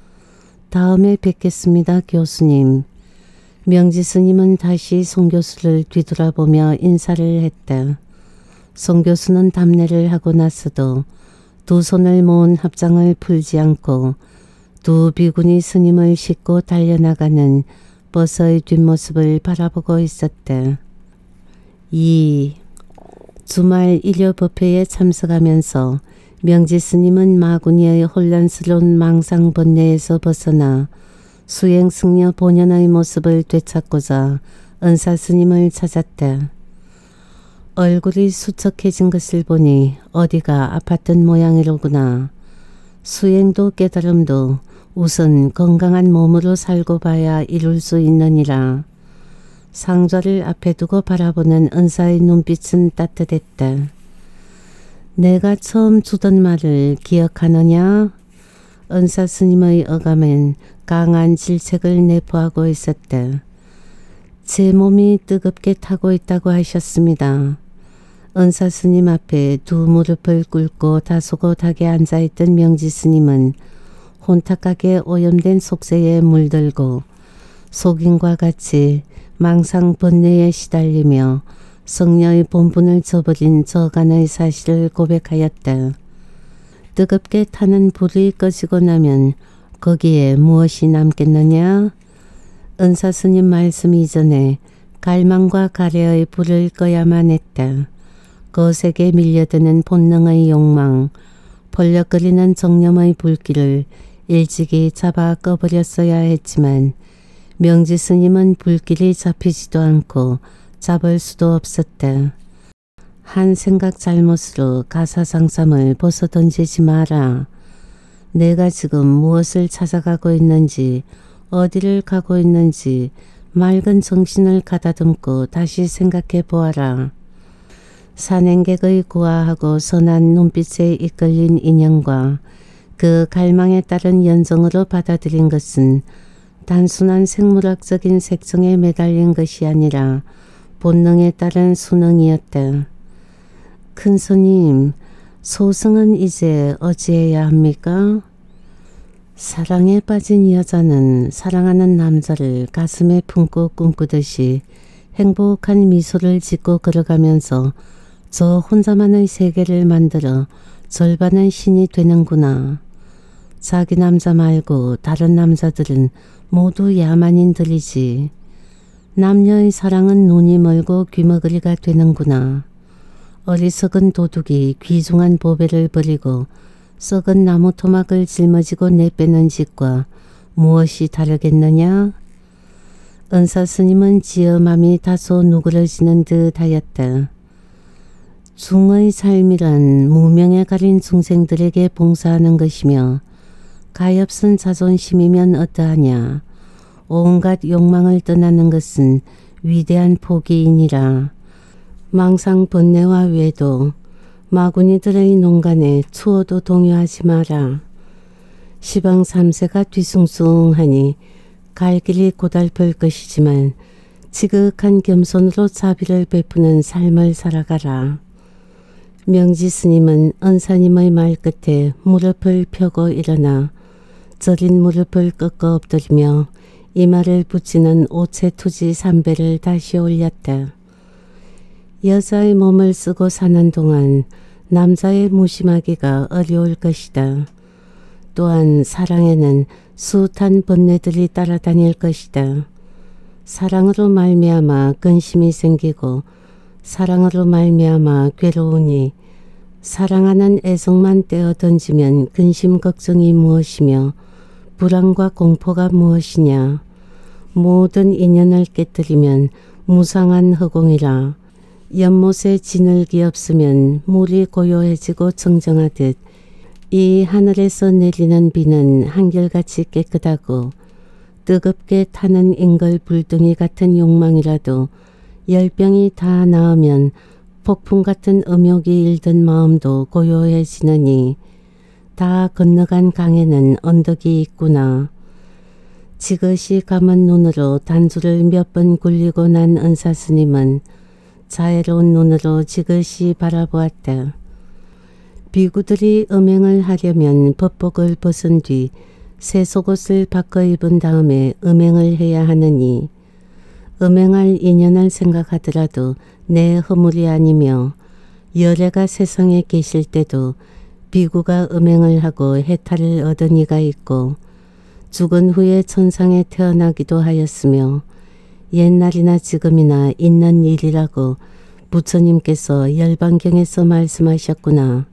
다음에 뵙겠습니다, 교수님. 명지 스님은 다시 송 교수를 뒤돌아보며 인사를 했다. 송 교수는 답례를 하고 나서도 두 손을 모은 합장을 풀지 않고 두 비구니 스님을 싣고 달려나가는 버스의 뒷모습을 바라보고 있었다. 2. 주말 일요 법회에 참석하면서 명지 스님은 마구니의 혼란스러운 망상 번뇌에서 벗어나 수행 승려 본연의 모습을 되찾고자 은사 스님을 찾았다. 얼굴이 수척해진 것을 보니 어디가 아팠던 모양이로구나. 수행도 깨달음도 우선 건강한 몸으로 살고 봐야 이룰 수 있느니라. 상좌를 앞에 두고 바라보는 은사의 눈빛은 따뜻했다. 내가 처음 주던 말을 기억하느냐? 은사 스님의 어감엔 강한 질책을 내포하고 있었다. 제 몸이 뜨겁게 타고 있다고 하셨습니다. 은사 스님 앞에 두 무릎을 꿇고 다소곳하게 앉아있던 명지 스님은 혼탁하게 오염된 속세에 물들고 속인과 같이 망상 번뇌에 시달리며 성녀의 본분을 저버린 저간의 사실을 고백하였다. 뜨겁게 타는 불이 꺼지고 나면 거기에 무엇이 남겠느냐? 은사 스님 말씀 이전에 갈망과 가래의 불을 꺼야만 했다. 거세게 밀려드는 본능의 욕망, 벌럭거리는 정념의 불길을 일찍이 잡아 꺼버렸어야 했지만 명지 스님은 불길이 잡히지도 않고 잡을 수도 없었다. 한 생각 잘못으로 가사상삼을 벗어던지지 마라. 내가 지금 무엇을 찾아가고 있는지, 어디를 가고 있는지 맑은 정신을 가다듬고 다시 생각해 보아라. 산행객의 구화하고 선한 눈빛에 이끌린 인연과 그 갈망에 따른 연정으로 받아들인 것은 단순한 생물학적인 색정에 매달린 것이 아니라 본능에 따른 순응이었다. 큰 스님, 소승은 이제 어찌해야 합니까? 사랑에 빠진 여자는 사랑하는 남자를 가슴에 품고 꿈꾸듯이 행복한 미소를 짓고 걸어가면서 저 혼자만의 세계를 만들어 절반은 신이 되는구나. 자기 남자 말고 다른 남자들은 모두 야만인들이지. 남녀의 사랑은 눈이 멀고 귀머거리가 되는구나. 어리석은 도둑이 귀중한 보배를 버리고 썩은 나무 토막을 짊어지고 내빼는 짓과 무엇이 다르겠느냐? 은사 스님은 지엄함이 다소 누그러지는 듯 하였다. 중의 삶이란 무명에 가린 중생들에게 봉사하는 것이며 가엾은 자존심이면 어떠하냐. 온갖 욕망을 떠나는 것은 위대한 포기이니라. 망상 번뇌와 외도 마구니들의 농간에 추워도 동요하지 마라. 시방 3세가 뒤숭숭하니 갈 길이 고달플 것이지만 지극한 겸손으로 자비를 베푸는 삶을 살아가라. 명지 스님은 은사님의 말끝에 무릎을 펴고 일어나 저린 무릎을 꺾어 엎드리며 이마를 붙이는 오체투지 삼배를 다시 올렸다. 여자의 몸을 쓰고 사는 동안 남자의 무심하기가 어려울 것이다. 또한 사랑에는 숱한 번뇌들이 따라다닐 것이다. 사랑으로 말미암아 근심이 생기고 사랑으로 말미암아 괴로우니 사랑하는 애정만 떼어 던지면 근심 걱정이 무엇이며 불안과 공포가 무엇이냐. 모든 인연을 깨뜨리면 무상한 허공이라. 연못에 진흙이 없으면 물이 고요해지고 청정하듯 이 하늘에서 내리는 비는 한결같이 깨끗하고 뜨겁게 타는 인걸 불덩이 같은 욕망이라도 열병이 다 나으면 폭풍 같은 음욕이 일든 마음도 고요해지느니 다 건너간 강에는 언덕이 있구나. 지그시 감은 눈으로 단주를 몇 번 굴리고 난 은사스님은 자애로운 눈으로 지그시 바라보았다. 비구들이 음행을 하려면 법복을 벗은 뒤 새 속옷을 바꿔 입은 다음에 음행을 해야 하느니 음행할 인연을 생각하더라도 내 허물이 아니며 열애가 세상에 계실 때도 비구가 음행을 하고 해탈을 얻은 이가 있고 죽은 후에 천상에 태어나기도 하였으며 옛날이나 지금이나 있는 일이라고 부처님께서 열반경에서 말씀하셨구나.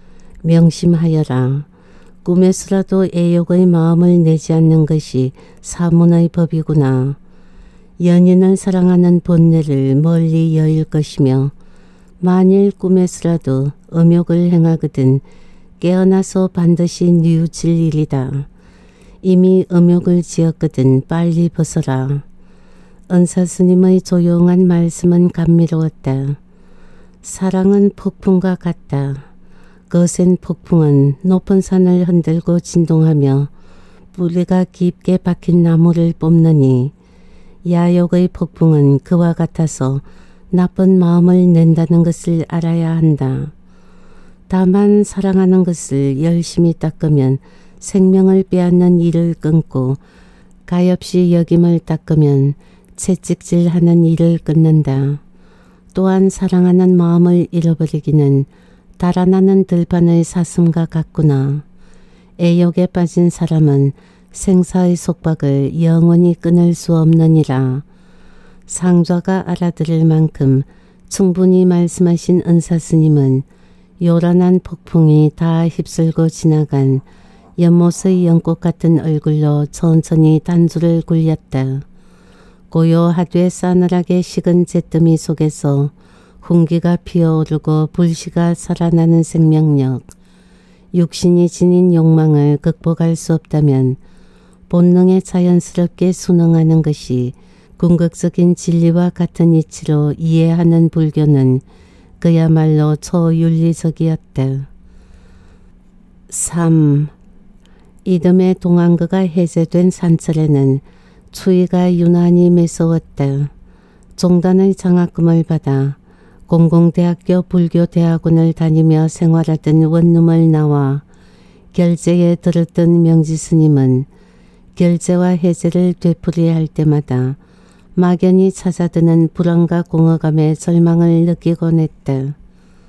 명심하여라. 꿈에서라도 애욕의 마음을 내지 않는 것이 사문의 법이구나. 연인을 사랑하는 본내를 멀리 여일 것이며 만일 꿈에서라도 음욕을 행하거든 깨어나서 반드시 뉘우칠 일이다. 이미 음욕을 지었거든 빨리 벗어라. 은사스님의 조용한 말씀은 감미로웠다. 사랑은 폭풍과 같다. 거센 폭풍은 높은 산을 흔들고 진동하며 뿌리가 깊게 박힌 나무를 뽑느니 야욕의 폭풍은 그와 같아서 나쁜 마음을 낸다는 것을 알아야 한다. 다만 사랑하는 것을 열심히 닦으면 생명을 빼앗는 일을 끊고 가엾이 여김을 닦으면 채찍질하는 일을 끊는다. 또한 사랑하는 마음을 잃어버리기는 달아나는 들판의 사슴과 같구나. 애욕에 빠진 사람은 생사의 속박을 영원히 끊을 수 없느니라. 상좌가 알아들을 만큼 충분히 말씀하신 은사스님은 요란한 폭풍이 다 휩쓸고 지나간 연못의 연꽃 같은 얼굴로 천천히 단주를 굴렸다. 고요하되 싸늘하게 식은 잿더미 속에서 훈기가 피어오르고 불씨가 살아나는 생명력, 육신이 지닌 욕망을 극복할 수 없다면 본능에 자연스럽게 순응하는 것이 궁극적인 진리와 같은 이치로 이해하는 불교는 그야말로 초윤리적이었다. 3. 이듬해 동안거가 해제된 산철에는 추위가 유난히 매서웠다. 종단의 장학금을 받아 공공대학교 불교대학원을 다니며 생활하던 원룸을 나와 결제에 들었던 명지스님은 결제와 해제를 되풀이할 때마다 막연히 찾아드는 불안과 공허감에 절망을 느끼곤 했다.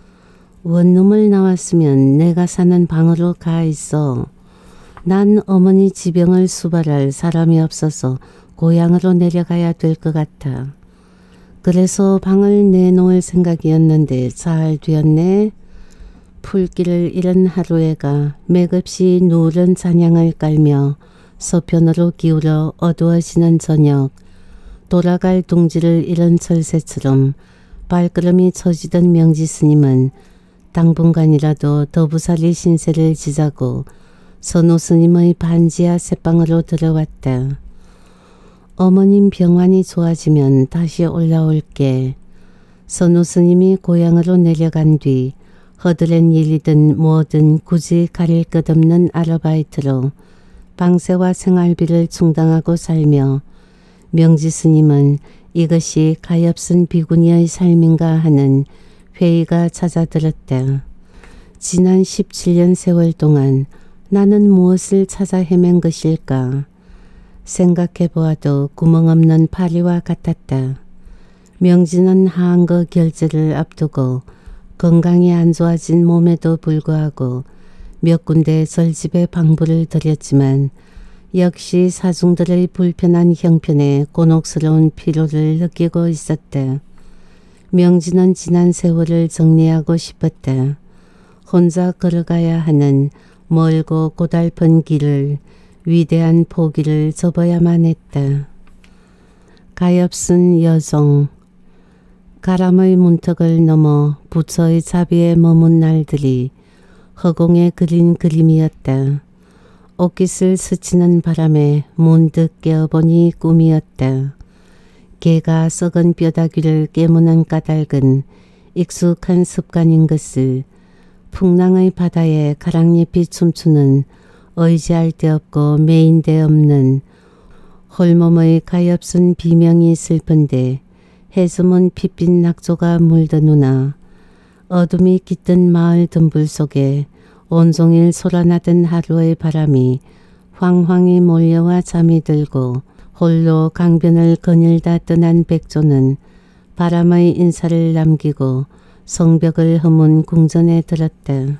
원룸을 나왔으면 내가 사는 방으로 가 있어. 난 어머니 지병을 수발할 사람이 없어서 고향으로 내려가야 될 것 같아. 그래서 방을 내놓을 생각이었는데 잘 되었네. 풀길을 잃은 하루에가 맥없이 누런 잔향을 깔며 서편으로 기울어 어두워지는 저녁, 돌아갈 둥지를 잃은 철새처럼 발걸음이 처지던 명지스님은 당분간이라도 더부살이 신세를 지자고 선우스님의 반지하 새방으로 들어왔다. 어머님 병환이 좋아지면 다시 올라올게. 선우스님이 고향으로 내려간 뒤 허드렛 일이든 뭐든 굳이 가릴 것 없는 아르바이트로 방세와 생활비를 충당하고 살며 명지스님은 이것이 가엾은 비구니의 삶인가 하는 회의가 찾아들었다. 지난 17년 세월 동안 나는 무엇을 찾아 헤맨 것일까? 생각해보아도 구멍없는 파리와 같았다. 명지는 하한거 결제를 앞두고 건강이 안 좋아진 몸에도 불구하고 몇 군데 절집에 방부를 들였지만 역시 사중들의 불편한 형편에 곤혹스러운 피로를 느끼고 있었다. 명지는 지난 세월을 정리하고 싶었다. 혼자 걸어가야 하는 멀고 고달픈 길을 위대한 포기를 접어야만 했다. 가엾은 여종. 가람의 문턱을 넘어 부처의 자비에 머문 날들이 허공에 그린 그림이었다. 옷깃을 스치는 바람에 문득 깨어보니 꿈이었다. 개가 썩은 뼈다귀를 깨무는 까닭은 익숙한 습관인 것을 풍랑의 바다에 가랑잎이 춤추는 의지할 데 없고 메인 데 없는 홀몸의 가엾은 비명이 슬픈데 해수문 핏빛 낙조가 물드누나 어둠이 깃든 마을 덤불 속에 온종일 솟아나던 하루의 바람이 황황히 몰려와 잠이 들고 홀로 강변을 거닐다 떠난 백조는 바람의 인사를 남기고 성벽을 허문 궁전에 들었다.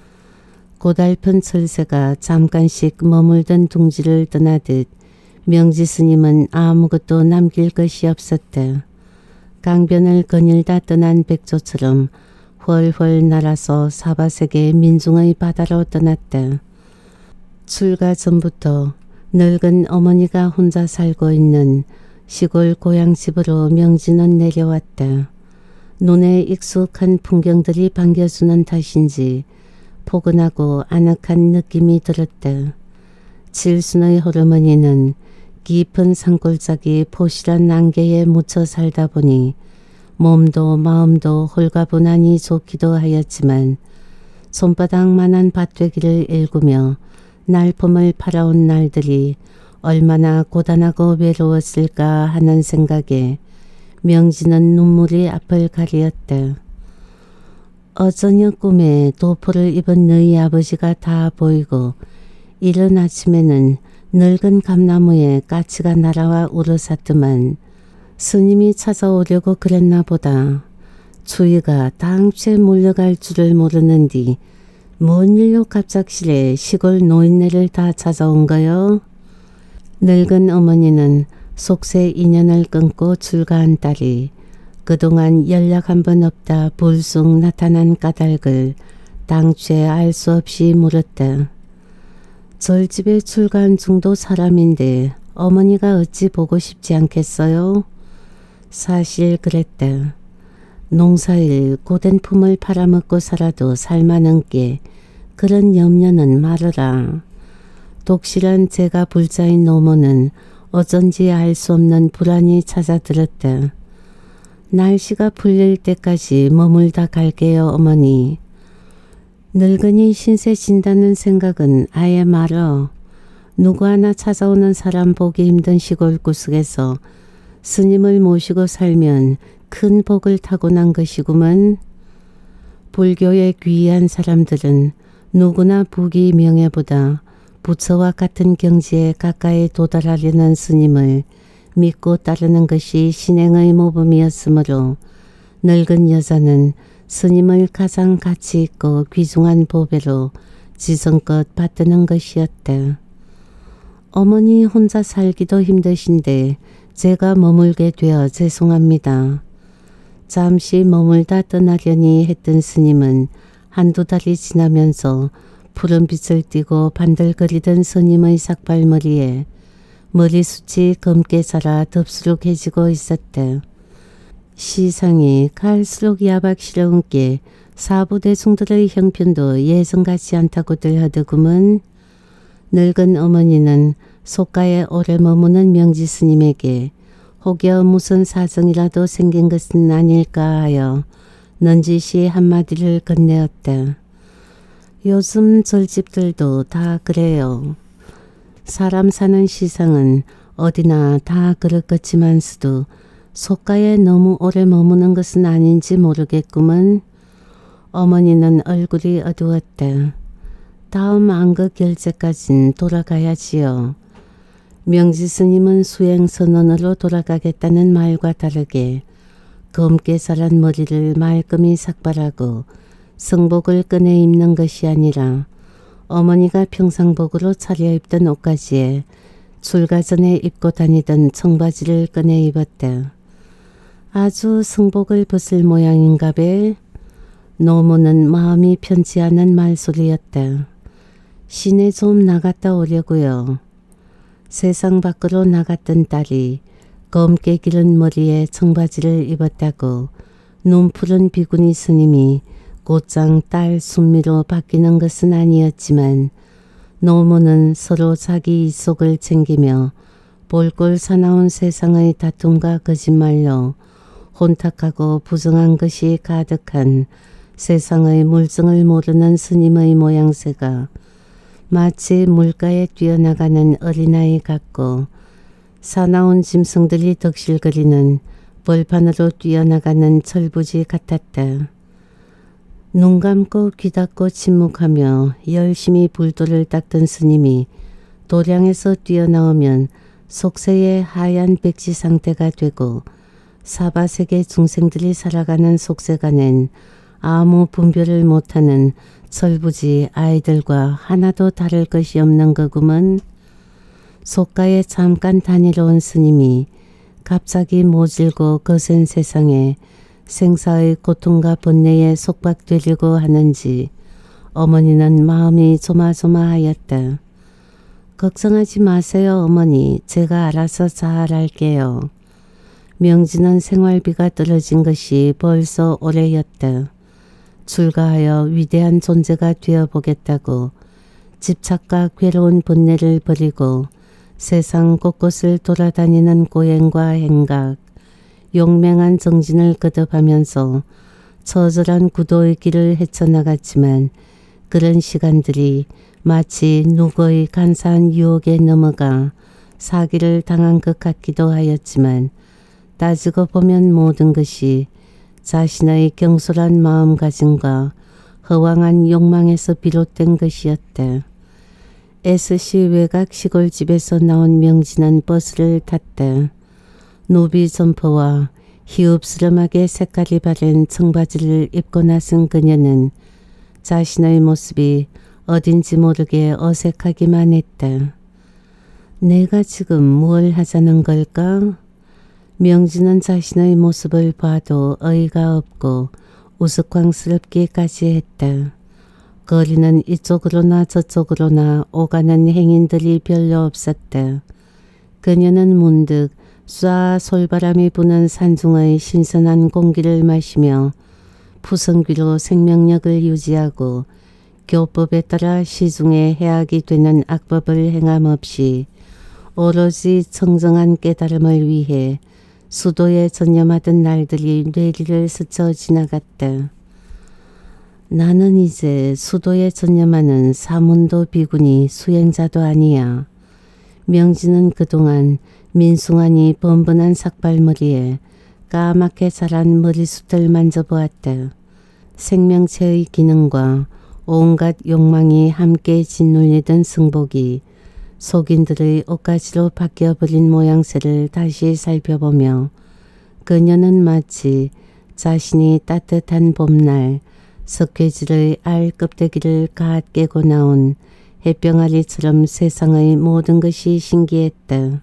고달픈 철새가 잠깐씩 머물던 둥지를 떠나듯 명지 스님은 아무것도 남길 것이 없었다. 강변을 거닐다 떠난 백조처럼 훨훨 날아서 사바세계 민중의 바다로 떠났다. 출가 전부터 늙은 어머니가 혼자 살고 있는 시골 고향집으로 명지는 내려왔다. 눈에 익숙한 풍경들이 반겨주는 탓인지 포근하고 아늑한 느낌이 들었다. 칠순의 호르머니는 깊은 산골짜기 포실한 안개에 묻혀 살다 보니 몸도 마음도 홀가분하니 좋기도 하였지만 손바닥만한 밭되기를 일구며 날품을 팔아온 날들이 얼마나 고단하고 외로웠을까 하는 생각에 명지는 눈물이 앞을 가리었다. 어저녁 꿈에 도포를 입은 너희 아버지가 다 보이고 이른 아침에는 늙은 감나무에 까치가 날아와 울어쌌더만 스님이 찾아오려고 그랬나 보다. 추위가 당최 몰려갈 줄을 모르는디 뭔 일로 갑작스레 시골 노인네를 다 찾아온 거요? 늙은 어머니는 속세 인연을 끊고 출가한 딸이 그동안 연락 한 번 없다 불쑥 나타난 까닭을 당최 알 수 없이 물었다. 절집에 출가한 중도 사람인데 어머니가 어찌 보고 싶지 않겠어요? 사실 그랬다. 농사일 고된 품을 팔아먹고 살아도 살만한게 그런 염려는 말어라. 독실한 제가 불자인 노모는 어쩐지 알 수 없는 불안이 찾아들었다. 날씨가 풀릴 때까지 머물다 갈게요 어머니. 늙은이 신세 진다는 생각은 아예 말어. 누구 하나 찾아오는 사람 보기 힘든 시골 구석에서 스님을 모시고 살면 큰 복을 타고난 것이구먼. 불교에 귀한 사람들은 누구나 부귀 명예보다 부처와 같은 경지에 가까이 도달하려는 스님을 믿고 따르는 것이 신행의 모범이었으므로 늙은 여자는 스님을 가장 가치 있고 귀중한 보배로 지성껏 받드는 것이었다. 어머니 혼자 살기도 힘드신데 제가 머물게 되어 죄송합니다. 잠시 머물다 떠나려니 했던 스님은 한두 달이 지나면서 푸른 빛을 띠고 반들거리던 스님의 삭발머리에 머리숱이 검게 자라 덥수룩해지고 있었다. 시상이 갈수록 야박스러운 게 사부대중들의 형편도 예전 같지 않다고들 하더구먼. 늙은 어머니는 속가에 오래 머무는 명지 스님에게 혹여 무슨 사정이라도 생긴 것은 아닐까 하여 넌지시 한마디를 건네었다. 요즘 절집들도 다 그래요. 사람 사는 시상은 어디나 다 그렇겠지만서도 속가에 너무 오래 머무는 것은 아닌지 모르겠구먼. 어머니는 얼굴이 어두웠다. 다음 안거 결제까진 돌아가야지요. 명지 스님은 수행선언으로 돌아가겠다는 말과 다르게 검게 자란 머리를 말끔히 삭발하고 성복을 꺼내 입는 것이 아니라 어머니가 평상복으로 차려입던 옷가지에 출가 전에 입고 다니던 청바지를 꺼내 입었다. 아주 성복을 벗을 모양인가배. 노모는 마음이 편치 않은 말소리였다. 시내 좀 나갔다 오려고요. 세상 밖으로 나갔던 딸이 검게 기른 머리에 청바지를 입었다고 눈푸른 비구니 스님이 곧장 딸 순미로 바뀌는 것은 아니었지만 노모는 서로 자기 이속을 챙기며 볼꼴 사나운 세상의 다툼과 거짓말로 혼탁하고 부정한 것이 가득한 세상의 물정을 모르는 스님의 모양새가 마치 물가에 뛰어나가는 어린아이 같고 사나운 짐승들이 덕실거리는 벌판으로 뛰어나가는 철부지 같았다. 눈 감고 귀 닫고 침묵하며 열심히 불도를 닦던 스님이 도량에서 뛰어나오면 속세의 하얀 백지 상태가 되고 사바세계 중생들이 살아가는 속세간엔 아무 분별을 못하는 철부지 아이들과 하나도 다를 것이 없는 거구먼. 속가에 잠깐 다니러 온 스님이 갑자기 모질고 거센 세상에 생사의 고통과 번뇌에 속박되려고 하는지 어머니는 마음이 조마조마하였다. 걱정하지 마세요 어머니. 제가 알아서 잘할게요. 명진은 생활비가 떨어진 것이 벌써 오래였다. 출가하여 위대한 존재가 되어보겠다고 집착과 괴로운 번뇌를 버리고 세상 곳곳을 돌아다니는 고행과 행각, 용맹한 정진을 거듭하면서 처절한 구도의 길을 헤쳐나갔지만 그런 시간들이 마치 누구의 간사한 유혹에 넘어가 사기를 당한 것 같기도 하였지만 따지고 보면 모든 것이 자신의 경솔한 마음가짐과 허황한 욕망에서 비롯된 것이었다. SC 외곽 시골집에서 나온 명진은 버스를 탔다. 노비 점퍼와 희읍스름하게 색깔이 바른 청바지를 입고 나선 그녀는 자신의 모습이 어딘지 모르게 어색하기만 했다. 내가 지금 뭘 하자는 걸까? 명진은 자신의 모습을 봐도 어이가 없고 우스꽝스럽기까지 했다. 거리는 이쪽으로나 저쪽으로나 오가는 행인들이 별로 없었다. 그녀는 문득 쏴 솔바람이 부는 산중의 신선한 공기를 마시며 푸성귀로 생명력을 유지하고 교법에 따라 시중에 해악이 되는 악법을 행함없이 오로지 청정한 깨달음을 위해 수도에 전념하던 날들이 뇌리를 스쳐 지나갔다. 나는 이제 수도에 전념하는 사문도 비구니 수행자도 아니야. 명진은 그동안 민숭하니 번번한 삭발머리에 까맣게 자란 머리숱을 만져보았다. 생명체의 기능과 온갖 욕망이 함께 짓눌리던 승복이 속인들의 옷가지로 바뀌어버린 모양새를 다시 살펴보며 그녀는 마치 자신이 따뜻한 봄날 석회질의 알 껍데기를 가앗 깨고 나온 햇병아리처럼 세상의 모든 것이 신기했다.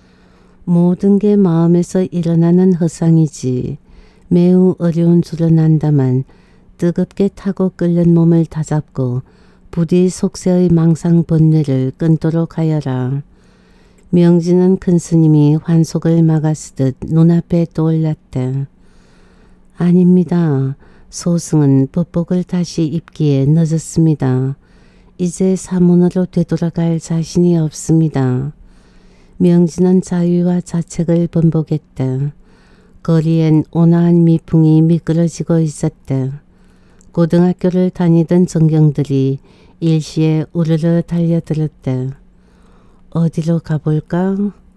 모든 게 마음에서 일어나는 허상이지 매우 어려운 줄은 안다만 뜨겁게 타고 끓는 몸을 다잡고 부디 속세의 망상 번뇌를 끊도록 하여라. 명진은 큰 스님이 환속을 막아쓰듯 눈앞에 떠올랐다. 아닙니다. 소승은 법복을 다시 입기에 늦었습니다. 이제 사문으로 되돌아갈 자신이 없습니다. 명진은 자위와 자책을 번복했다. 거리엔 온화한 미풍이 미끄러지고 있었다. 고등학교를 다니던 전경들이 일시에 우르르 달려들었다. 어디로 가볼까?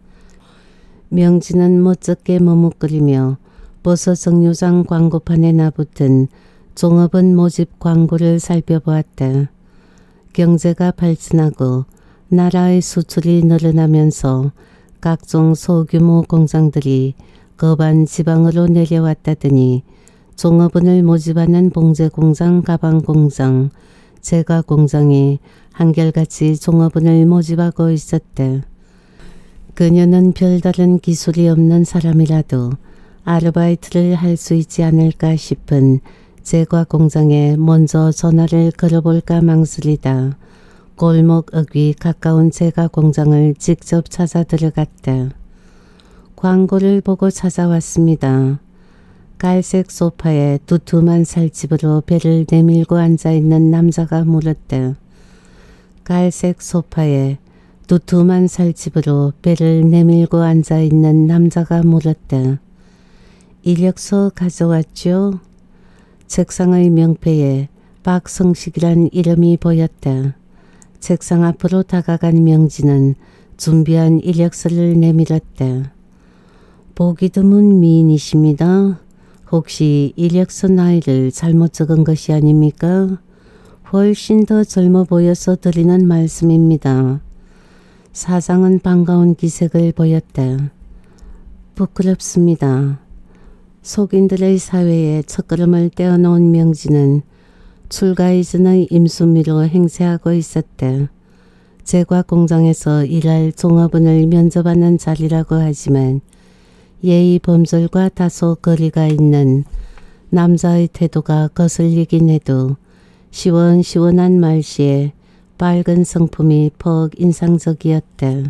명진은 멋쩍게 머뭇거리며 버섯 정류장 광고판에 나붙은 종업원 모집 광고를 살펴보았다. 경제가 발전하고 나라의 수출이 늘어나면서 각종 소규모 공장들이 거반 지방으로 내려왔다더니 종업원을 모집하는 봉제공장, 가방공장, 제과공장이 한결같이 종업원을 모집하고 있었다. 그녀는 별다른 기술이 없는 사람이라도 아르바이트를 할 수 있지 않을까 싶은 제과공장에 먼저 전화를 걸어볼까 망설이다 골목 어귀 가까운 제과공장을 직접 찾아 들어갔다. 광고를 보고 찾아왔습니다. 갈색 소파에 두툼한 살집으로 배를 내밀고 앉아있는 남자가 물었다. 갈색 소파에 두툼한 살집으로 배를 내밀고 앉아있는 남자가 물었다. 이력서 가져왔죠? 책상의 명패에 박성식이란 이름이 보였다. 책상 앞으로 다가간 명진은 준비한 이력서를 내밀었다. 보기 드문 미인이십니다. 혹시 이력서 나이를 잘못 적은 것이 아닙니까? 훨씬 더 젊어 보여서 드리는 말씀입니다. 사장은 반가운 기색을 보였다. 부끄럽습니다. 속인들의 사회에 첫걸음을 떼어놓은 명진은 출가 이전의 임수미로 행세하고 있었다. 제과 공장에서 일할 종업원을 면접하는 자리라고 하지만 예의 범절과 다소 거리가 있는 남자의 태도가 거슬리긴 해도 시원시원한 말씨에 밝은 성품이 퍽 인상적이었다.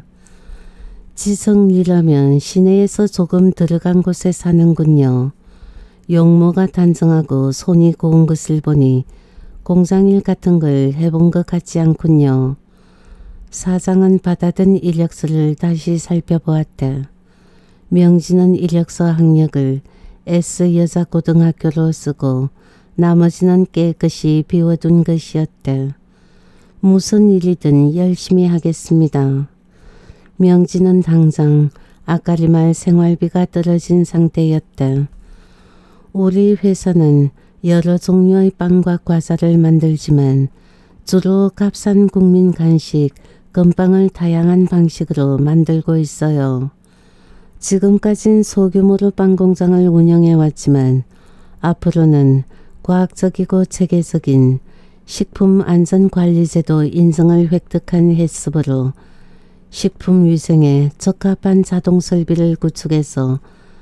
지성이라면 시내에서 조금 들어간 곳에 사는군요. 용모가 단정하고 손이 고운 것을 보니 공장일 같은 걸 해본 것 같지 않군요. 사장은 받아든 이력서를 다시 살펴보았다. 명진은 이력서 학력을 S여자고등학교로 쓰고 나머지는 깨끗이 비워둔 것이었다. 무슨 일이든 열심히 하겠습니다. 명진은 당장 아까리말 생활비가 떨어진 상태였다. 우리 회사는 여러 종류의 빵과 과자를 만들지만 주로 값싼 국민 간식, 건빵을 다양한 방식으로 만들고 있어요. 지금까진 소규모로 빵 공장을 운영해왔지만 앞으로는 과학적이고 체계적인 식품안전관리제도 인증을 획득한 해썹으로 식품위생에 적합한 자동설비를 구축해서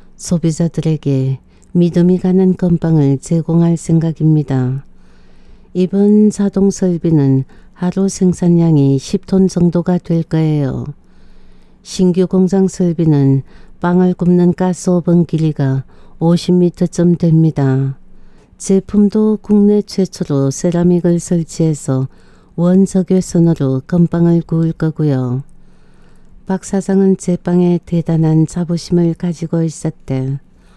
소비자들에게 믿음이 가는 건빵을 제공할 생각입니다. 이번 자동설비는 하루 생산량이 10톤 정도가 될 거예요. 신규 공장 설비는 빵을 굽는 가스오븐 길이가 50m쯤 됩니다. 제품도 국내 최초로 세라믹을 설치해서 원적외선으로 건빵을 구울 거고요. 박 사장은 제빵에 대단한 자부심을 가지고 있었대.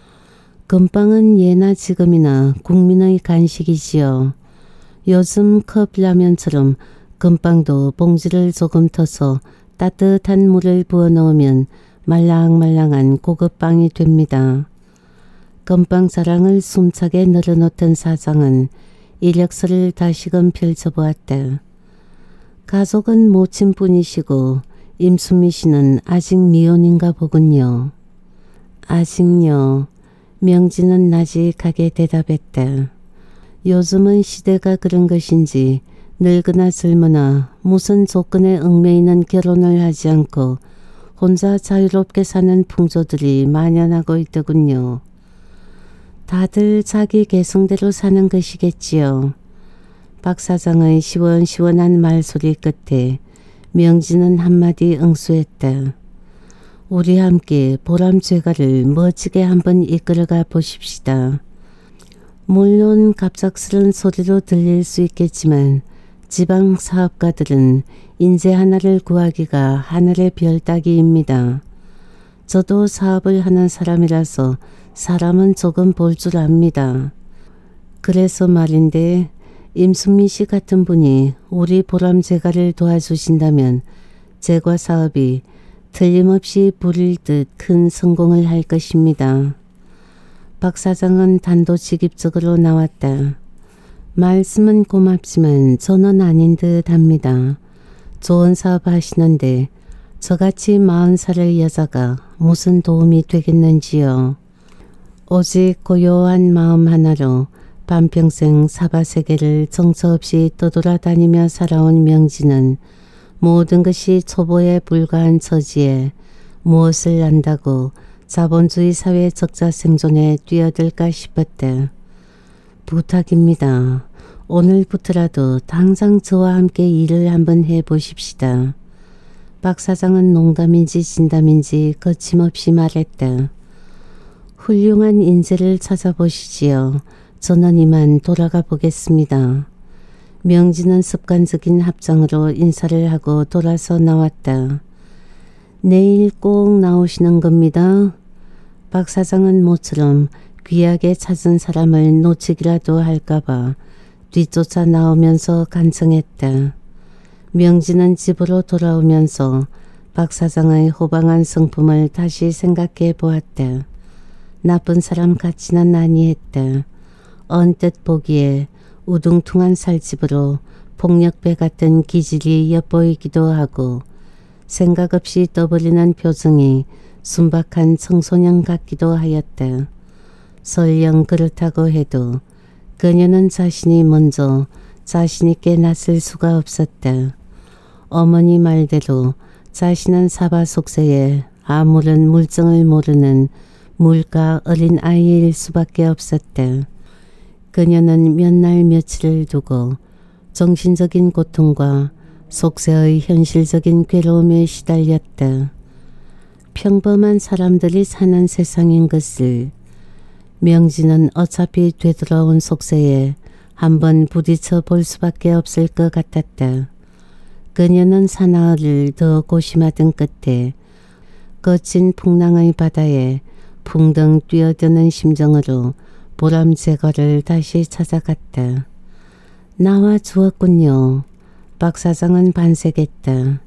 건빵은 예나 지금이나 국민의 간식이지요. 요즘 컵라면처럼 건빵도 봉지를 조금 터서 따뜻한 물을 부어 넣으면 말랑말랑한 고급빵이 됩니다. 건빵 자랑을 숨차게 늘어놓던 사장은 이력서를 다시금 펼쳐보았다. 가족은 모친뿐이시고 임수미 씨는 아직 미혼인가 보군요. 아직요. 명진은 나직하게 대답했다. 요즘은 시대가 그런 것인지 늙으나 젊으나 무슨 조건에 얽매이는 결혼을 하지 않고 혼자 자유롭게 사는 풍조들이 만연하고 있더군요. 다들 자기 개성대로 사는 것이겠지요. 박 사장의 시원시원한 말소리 끝에 명진은 한마디 응수했다. 우리 함께 보람죄가를 멋지게 한번 이끌어가 보십시다. 물론 갑작스런 소리로 들릴 수 있겠지만 지방 사업가들은 인재 하나를 구하기가 하늘의 별 따기입니다. 저도 사업을 하는 사람이라서 사람은 조금 볼 줄 압니다. 그래서 말인데 임순미 씨 같은 분이 우리 보람제가를 도와주신다면 제과 사업이 틀림없이 불일 듯 큰 성공을 할 것입니다. 박 사장은 단도직입적으로 나왔다. 말씀은 고맙지만 저는 아닌 듯 합니다. 좋은 사업 하시는데 저같이 40살의 여자가 무슨 도움이 되겠는지요. 오직 고요한 마음 하나로 반평생 사바세계를 정처 없이 떠돌아다니며 살아온 명진은 모든 것이 초보에 불과한 처지에 무엇을 안다고 자본주의 사회 적자 생존에 뛰어들까 싶었다. 부탁입니다. 오늘부터라도 당장 저와 함께 일을 한번 해보십시다. 박 사장은 농담인지 진담인지 거침없이 말했다. 훌륭한 인재를 찾아보시지요. 저는 이만 돌아가 보겠습니다. 명진은 습관적인 합장으로 인사를 하고 돌아서 나왔다. 내일 꼭 나오시는 겁니다. 박 사장은 모처럼 귀하게 찾은 사람을 놓치기라도 할까봐 뒤쫓아 나오면서 간청했다. 명진은 집으로 돌아오면서 박 사장의 호방한 성품을 다시 생각해 보았다. 나쁜 사람 같지는 아니했다. 언뜻 보기에 우둥퉁한 살집으로 폭력배 같은 기질이 엿보이기도 하고 생각 없이 떠버리는 표정이 순박한 청소년 같기도 하였다. 설령 그렇다고 해도 그녀는 자신이 먼저 자신있게 나설 수가 없었다. 어머니 말대로 자신은 사바 속세에 아무런 물정을 모르는 물가 어린 아이일 수밖에 없었다. 그녀는 몇 날 며칠을 두고 정신적인 고통과 속세의 현실적인 괴로움에 시달렸다. 평범한 사람들이 사는 세상인 것을 명진은 어차피 되돌아온 속세에 한번 부딪혀 볼 수밖에 없을 것 같았다. 그녀는 사나이를 더 고심하던 끝에 거친 풍랑의 바다에 풍덩 뛰어드는 심정으로 보람 제거를 다시 찾아갔다. 나와 주었군요. 박 사장은 반색했다.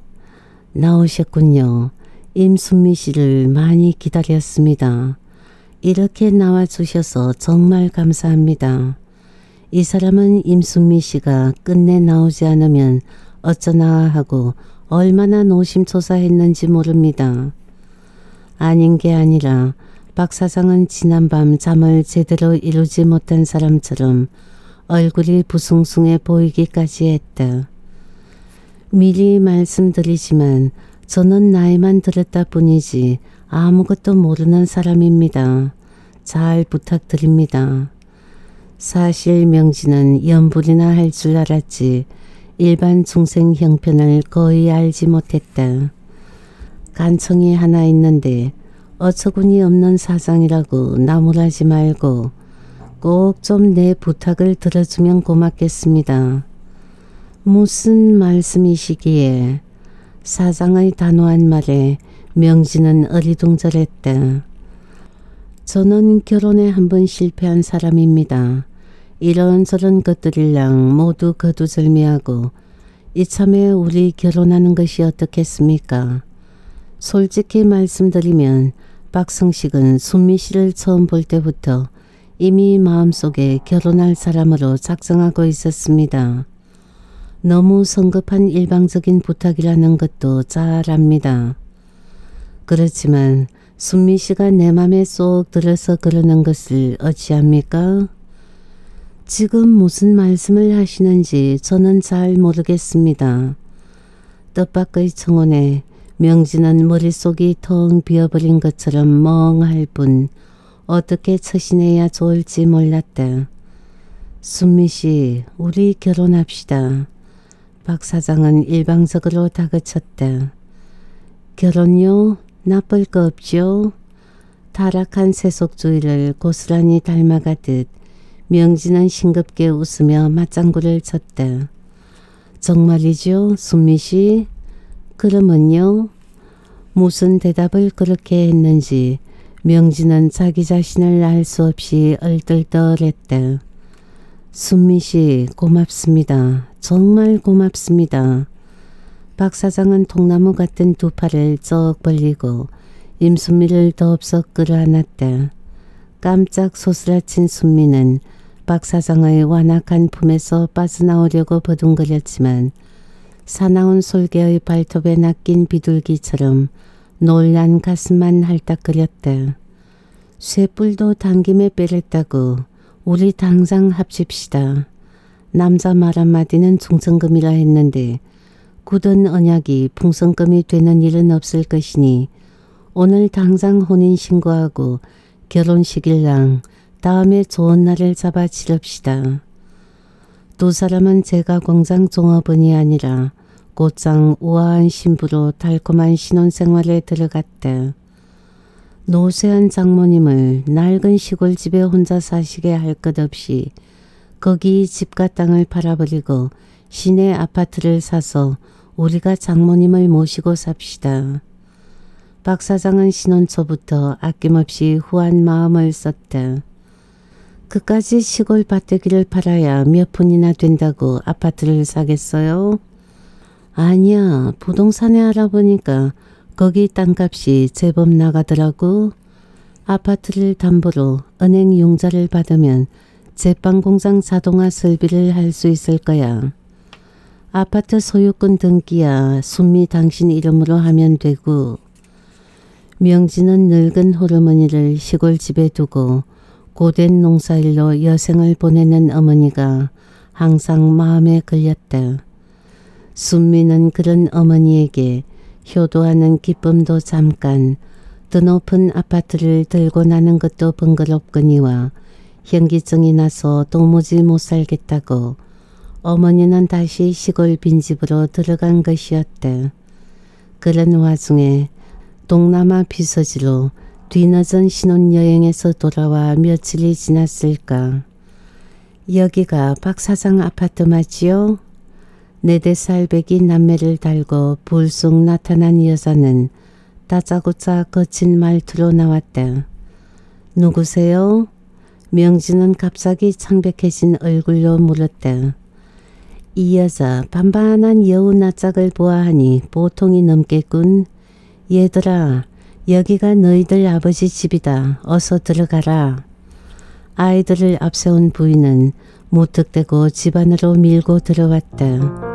나오셨군요. 임순미 씨를 많이 기다렸습니다. 이렇게 나와주셔서 정말 감사합니다. 이 사람은 임순미 씨가 끝내 나오지 않으면 어쩌나 하고 얼마나 노심초사했는지 모릅니다. 아닌 게 아니라 박 사장은 지난밤 잠을 제대로 이루지 못한 사람처럼 얼굴이 부숭숭해 보이기까지 했다. 미리 말씀드리지만 저는 나이만 들었다 뿐이지 아무것도 모르는 사람입니다. 잘 부탁드립니다. 사실 명진은 연불이나 할 줄 알았지 일반 중생 형편을 거의 알지 못했다. 간청이 하나 있는데 어처구니 없는 사장이라고 나무라지 말고 꼭 좀 내 부탁을 들어주면 고맙겠습니다. 무슨 말씀이시기에? 사장의 단호한 말에 명진은 어리둥절했다. 저는 결혼에 한번 실패한 사람입니다. 이런저런 것들이랑 모두 거두절미하고 이참에 우리 결혼하는 것이 어떻겠습니까? 솔직히 말씀드리면 박성식은 순미 씨를 처음 볼 때부터 이미 마음속에 결혼할 사람으로 작정하고 있었습니다. 너무 성급한 일방적인 부탁이라는 것도 잘 압니다. 그렇지만 순미 씨가 내 맘에 쏙 들어서 그러는 것을 어찌합니까? 지금 무슨 말씀을 하시는지 저는 잘 모르겠습니다. 뜻밖의 청혼에 명진은 머릿속이 텅 비어버린 것처럼 멍할 뿐 어떻게 처신해야 좋을지 몰랐다. 순미 씨, 우리 결혼합시다. 박 사장은 일방적으로 다그쳤다. 결혼요? 나쁠 거 없죠? 타락한 세속주의를 고스란히 닮아가듯 명진은 싱겁게 웃으며 맞장구를 쳤다. 정말이죠, 순미 씨? 그러면요? 무슨 대답을 그렇게 했는지 명진은 자기 자신을 알 수 없이 얼떨떨했다. 순미 씨, 고맙습니다. 정말 고맙습니다. 박 사장은 통나무 같은 두 팔을 쩍 벌리고 임순미를 더없석 끌어안았다. 깜짝 소스라친 순미는 박 사장의 완악한 품에서 빠져나오려고 버둥거렸지만 사나운 솔개의 발톱에 낚인 비둘기처럼 놀란 가슴만 할딱거렸다. 쇠뿔도 당김에 빼랬다고 우리 당장 합칩시다. 남자 말 한마디는 중천금이라 했는데 굳은 언약이 풍선금이 되는 일은 없을 것이니 오늘 당장 혼인신고하고 결혼식일랑 다음에 좋은 날을 잡아 치릅시다. 두 사람은 제과공장 종업원이 아니라 곧장 우아한 신부로 달콤한 신혼생활에 들어갔다. 노쇠한 장모님을 낡은 시골집에 혼자 사시게 할 것 없이 거기 집과 땅을 팔아버리고 시내 아파트를 사서 우리가 장모님을 모시고 삽시다. 박 사장은 신혼 초부터 아낌없이 후한 마음을 썼다. 그까지 시골 밭대기를 팔아야 몇 푼이나 된다고 아파트를 사겠어요? 아니야, 부동산에 알아보니까 거기 땅값이 제법 나가더라고. 아파트를 담보로 은행 융자를 받으면 제빵공장 자동화 설비를 할 수 있을 거야. 아파트 소유권 등기야 순미 당신 이름으로 하면 되고, 명진은 늙은 호르머니를 시골집에 두고 고된 농사일로 여생을 보내는 어머니가 항상 마음에 걸렸다. 순미는 그런 어머니에게 효도하는 기쁨도 잠깐, 더 높은 아파트를 들고 나는 것도 번거롭거니와 현기증이 나서 도무지 못 살겠다고 어머니는 다시 시골 빈집으로 들어간 것이었다. 그런 와중에 동남아 비서지로 뒤늦은 신혼여행에서 돌아와 며칠이 지났을까. 여기가 박 사장 아파트 맞지요? 4살 남매를 달고 불쑥 나타난 여자는 다짜고짜 거친 말투로 나왔다. 누구세요? 명진은 갑자기 창백해진 얼굴로 물었다. 이 여자 반반한 여우 낯짝을 보아하니 보통이 넘겠군. 얘들아, 여기가 너희들 아버지 집이다. 어서 들어가라. 아이들을 앞세운 부인은 무턱대고 집 안으로 밀고 들어왔다.